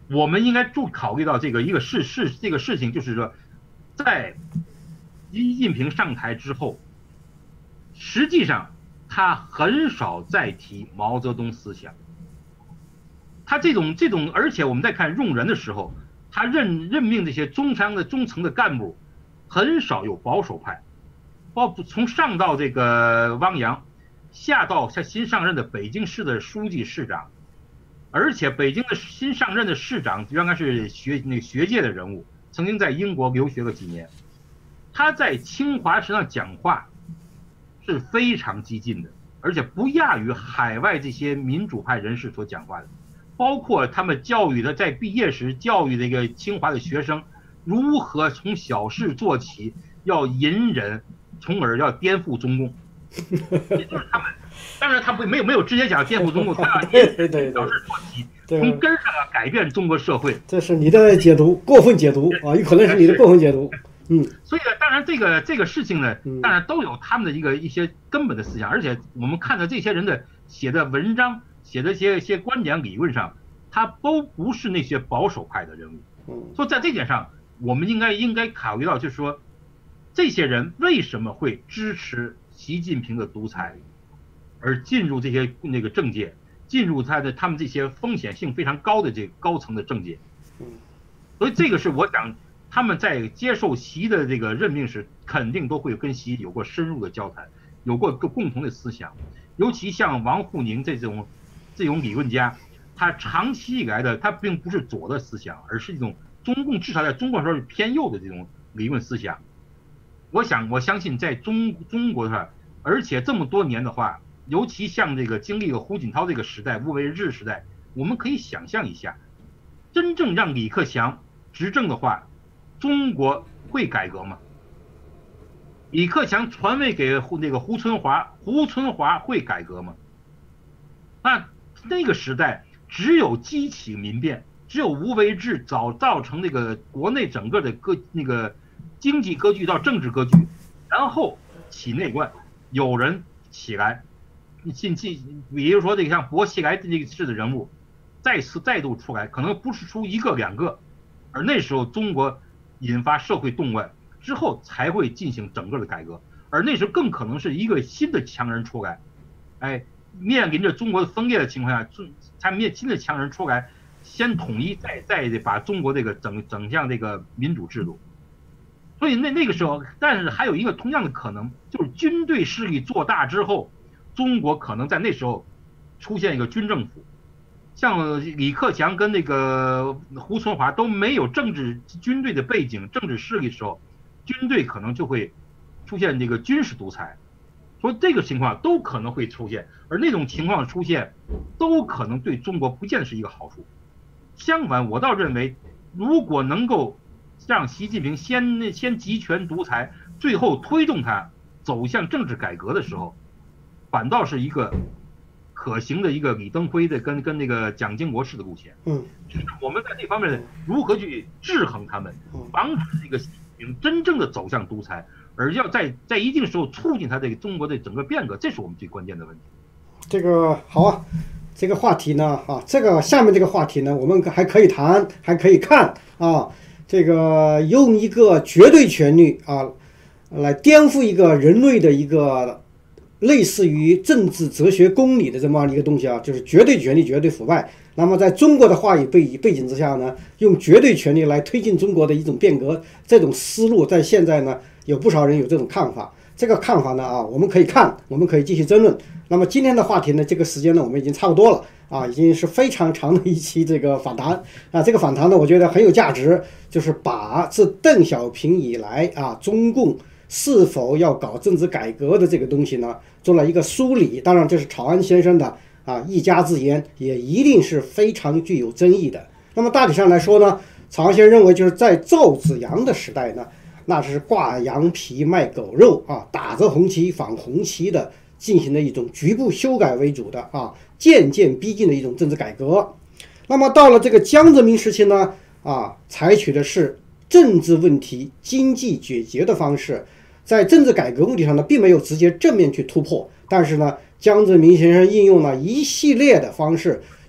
我们应该注考虑到这个一个事事这个事情，就是说，在习近平上台之后，实际上他很少再提毛泽东思想。他这种这种，而且我们在看用人的时候，他任任命这些中央的中层的干部，很少有保守派，包括从上到这个汪洋，下到像新上任的北京市的书记市长。而且北京的新上任的市长原来是学那个学界的人物，曾经在英国留学了几年。他在清华实际上讲话是非常激进的，而且不亚于海外这些民主派人士所讲话的。包括他们教育的在毕业时教育这个清华的学生如何从小事做起，要隐忍，从而要颠覆中共。也就是他们。当然，他不没有没有直接讲颠覆中共，他要小事做起，从根上要改变中国社会。 这是你的解读，过分解读啊，有可能是你的过分解读。嗯， 所以呢，当然这个这个事情呢，当然都有他们的一个一些根本的思想，而且我们看到这些人的写的文章、写的一些一些观点理论上，他都不是那些保守派的人物。所以在这点上，我们应该应该考虑到，就是说，这些人为什么会支持习近平的独裁？而进入这些那个政界，进入他的他们这些风险性非常高的这个高层的政界，所以这个是我想他们在接受习的这个任命时，肯定都会跟习有过深入的交谈，有过个共同的思想。尤其像王沪宁这种这种理论家，他长期以来的他并不是左的思想，而是一种中共至少在中国时候是偏右的这种理论思想。我想我相信在中中国上，而且这么多年的话。尤其像这个经历了胡锦涛这个时代、吴为日时代，我们可以想象一下，真正让李克强执政的话，中国会改革吗？李克强传位给那个胡春华，胡春华会改革吗？那那个时代只有激起民变，只有吴为日造造成那个国内整个的格那个经济格局到政治格局，然后起内乱，有人起来。近近，比如说这个像薄熙来这个式的人物，再次再度出来，可能不是出一个两个，而那时候中国引发社会动乱之后，才会进行整个的改革，而那时候更可能是一个新的强人出来，哎，面临着中国的分裂的情况下，才面新的强人出来，先统一，再再把中国这个整整向这个民主制度。所以那那个时候，但是还有一个同样的可能，就是军队势力做大之后。中国可能在那时候出现一个军政府，像李克强跟那个胡春华都没有政治军队的背景、政治势力的时候，军队可能就会出现这个军事独裁，所以这个情况都可能会出现，而那种情况出现，都可能对中国不见得是一个好处。相反，我倒认为，如果能够让习近平先先集权独裁，最后推动他走向政治改革的时候。反倒是一个可行的一个李登辉的跟跟那个蒋经国式的路线， 嗯， 就是我们在这方面如何去制衡他们，防止这个真正的走向独裁，而要在在一定时候促进他这个中国的整个变革，这是我们最关键的问题。 这个好啊，这个话题呢，啊，这个下面这个话题呢，我们还可以谈，还可以看啊，这个用一个绝对权力啊，来颠覆一个人类的一个。类似于政治哲学公理的这么一个东西啊，就是绝对权力绝对腐败。那么在中国的话语背背景之下呢，用绝对权力来推进中国的一种变革，这种思路在现在呢有不少人有这种看法。这个看法呢啊，我们可以看，我们可以继续争论。那么今天的话题呢，这个时间呢我们已经差不多了啊，已经是非常长的一期这个访谈啊。这个访谈呢，我觉得很有价值，就是把自邓小平以来啊，中共是否要搞政治改革的这个东西呢，做了一个梳理。当然，这是曹安先生的啊一家之言，也一定是非常具有争议的。那么大体上来说呢，曹安先生认为，就是在赵紫阳的时代呢，那是挂羊皮卖狗肉啊，打着红旗反红旗的，进行了一种局部修改为主的啊，渐渐逼近的一种政治改革。那么到了这个江泽民时期呢，啊，采取的是政治问题经济解决的方式。在政治改革问题上呢，并没有直接正面去突破，但是呢，江泽民先生应用了一系列的方式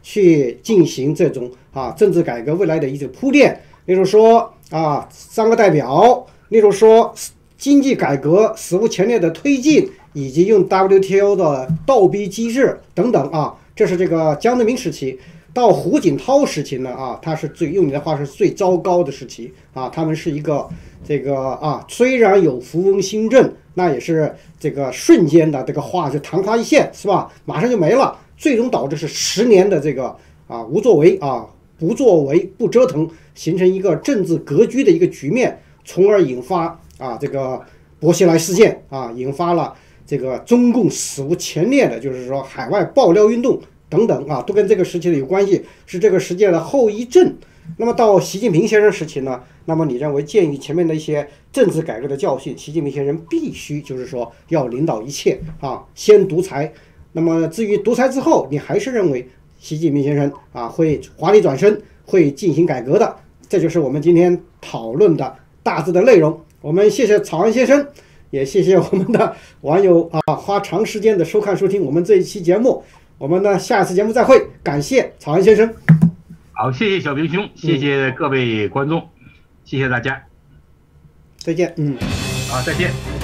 去进行这种啊政治改革未来的一种铺垫。例如说啊三个代表，例如说经济改革史无前例的推进，以及用 W T O 的倒逼机制等等啊，这是这个江泽民时期。到胡锦涛时期呢啊，他是最用你的话是最糟糕的时期啊，他们是一个这个啊，虽然有扶翁新政，那也是这个瞬间的这个话就昙花一现是吧？马上就没了，最终导致是十年的这个啊无作为啊不作为不折腾，形成一个政治格局的一个局面，从而引发啊这个薄熙来事件啊，引发了这个中共史无前例的，就是说海外爆料运动。等等啊，都跟这个时期的有关系，是这个时期的后遗症。那么到习近平先生时期呢？那么你认为鉴于前面的一些政治改革的教训，习近平先生必须就是说要领导一切啊，先独裁。那么至于独裁之后，你还是认为习近平先生啊会华丽转身，会进行改革的？这就是我们今天讨论的大致的内容。我们谢谢草安先生，也谢谢我们的网友啊花长时间的收看收听我们这一期节目。我们呢，下次节目再会。感谢草安先生。 好，谢谢小平兄，谢谢各位观众，嗯、谢谢大家。 再见。嗯， 好，再见。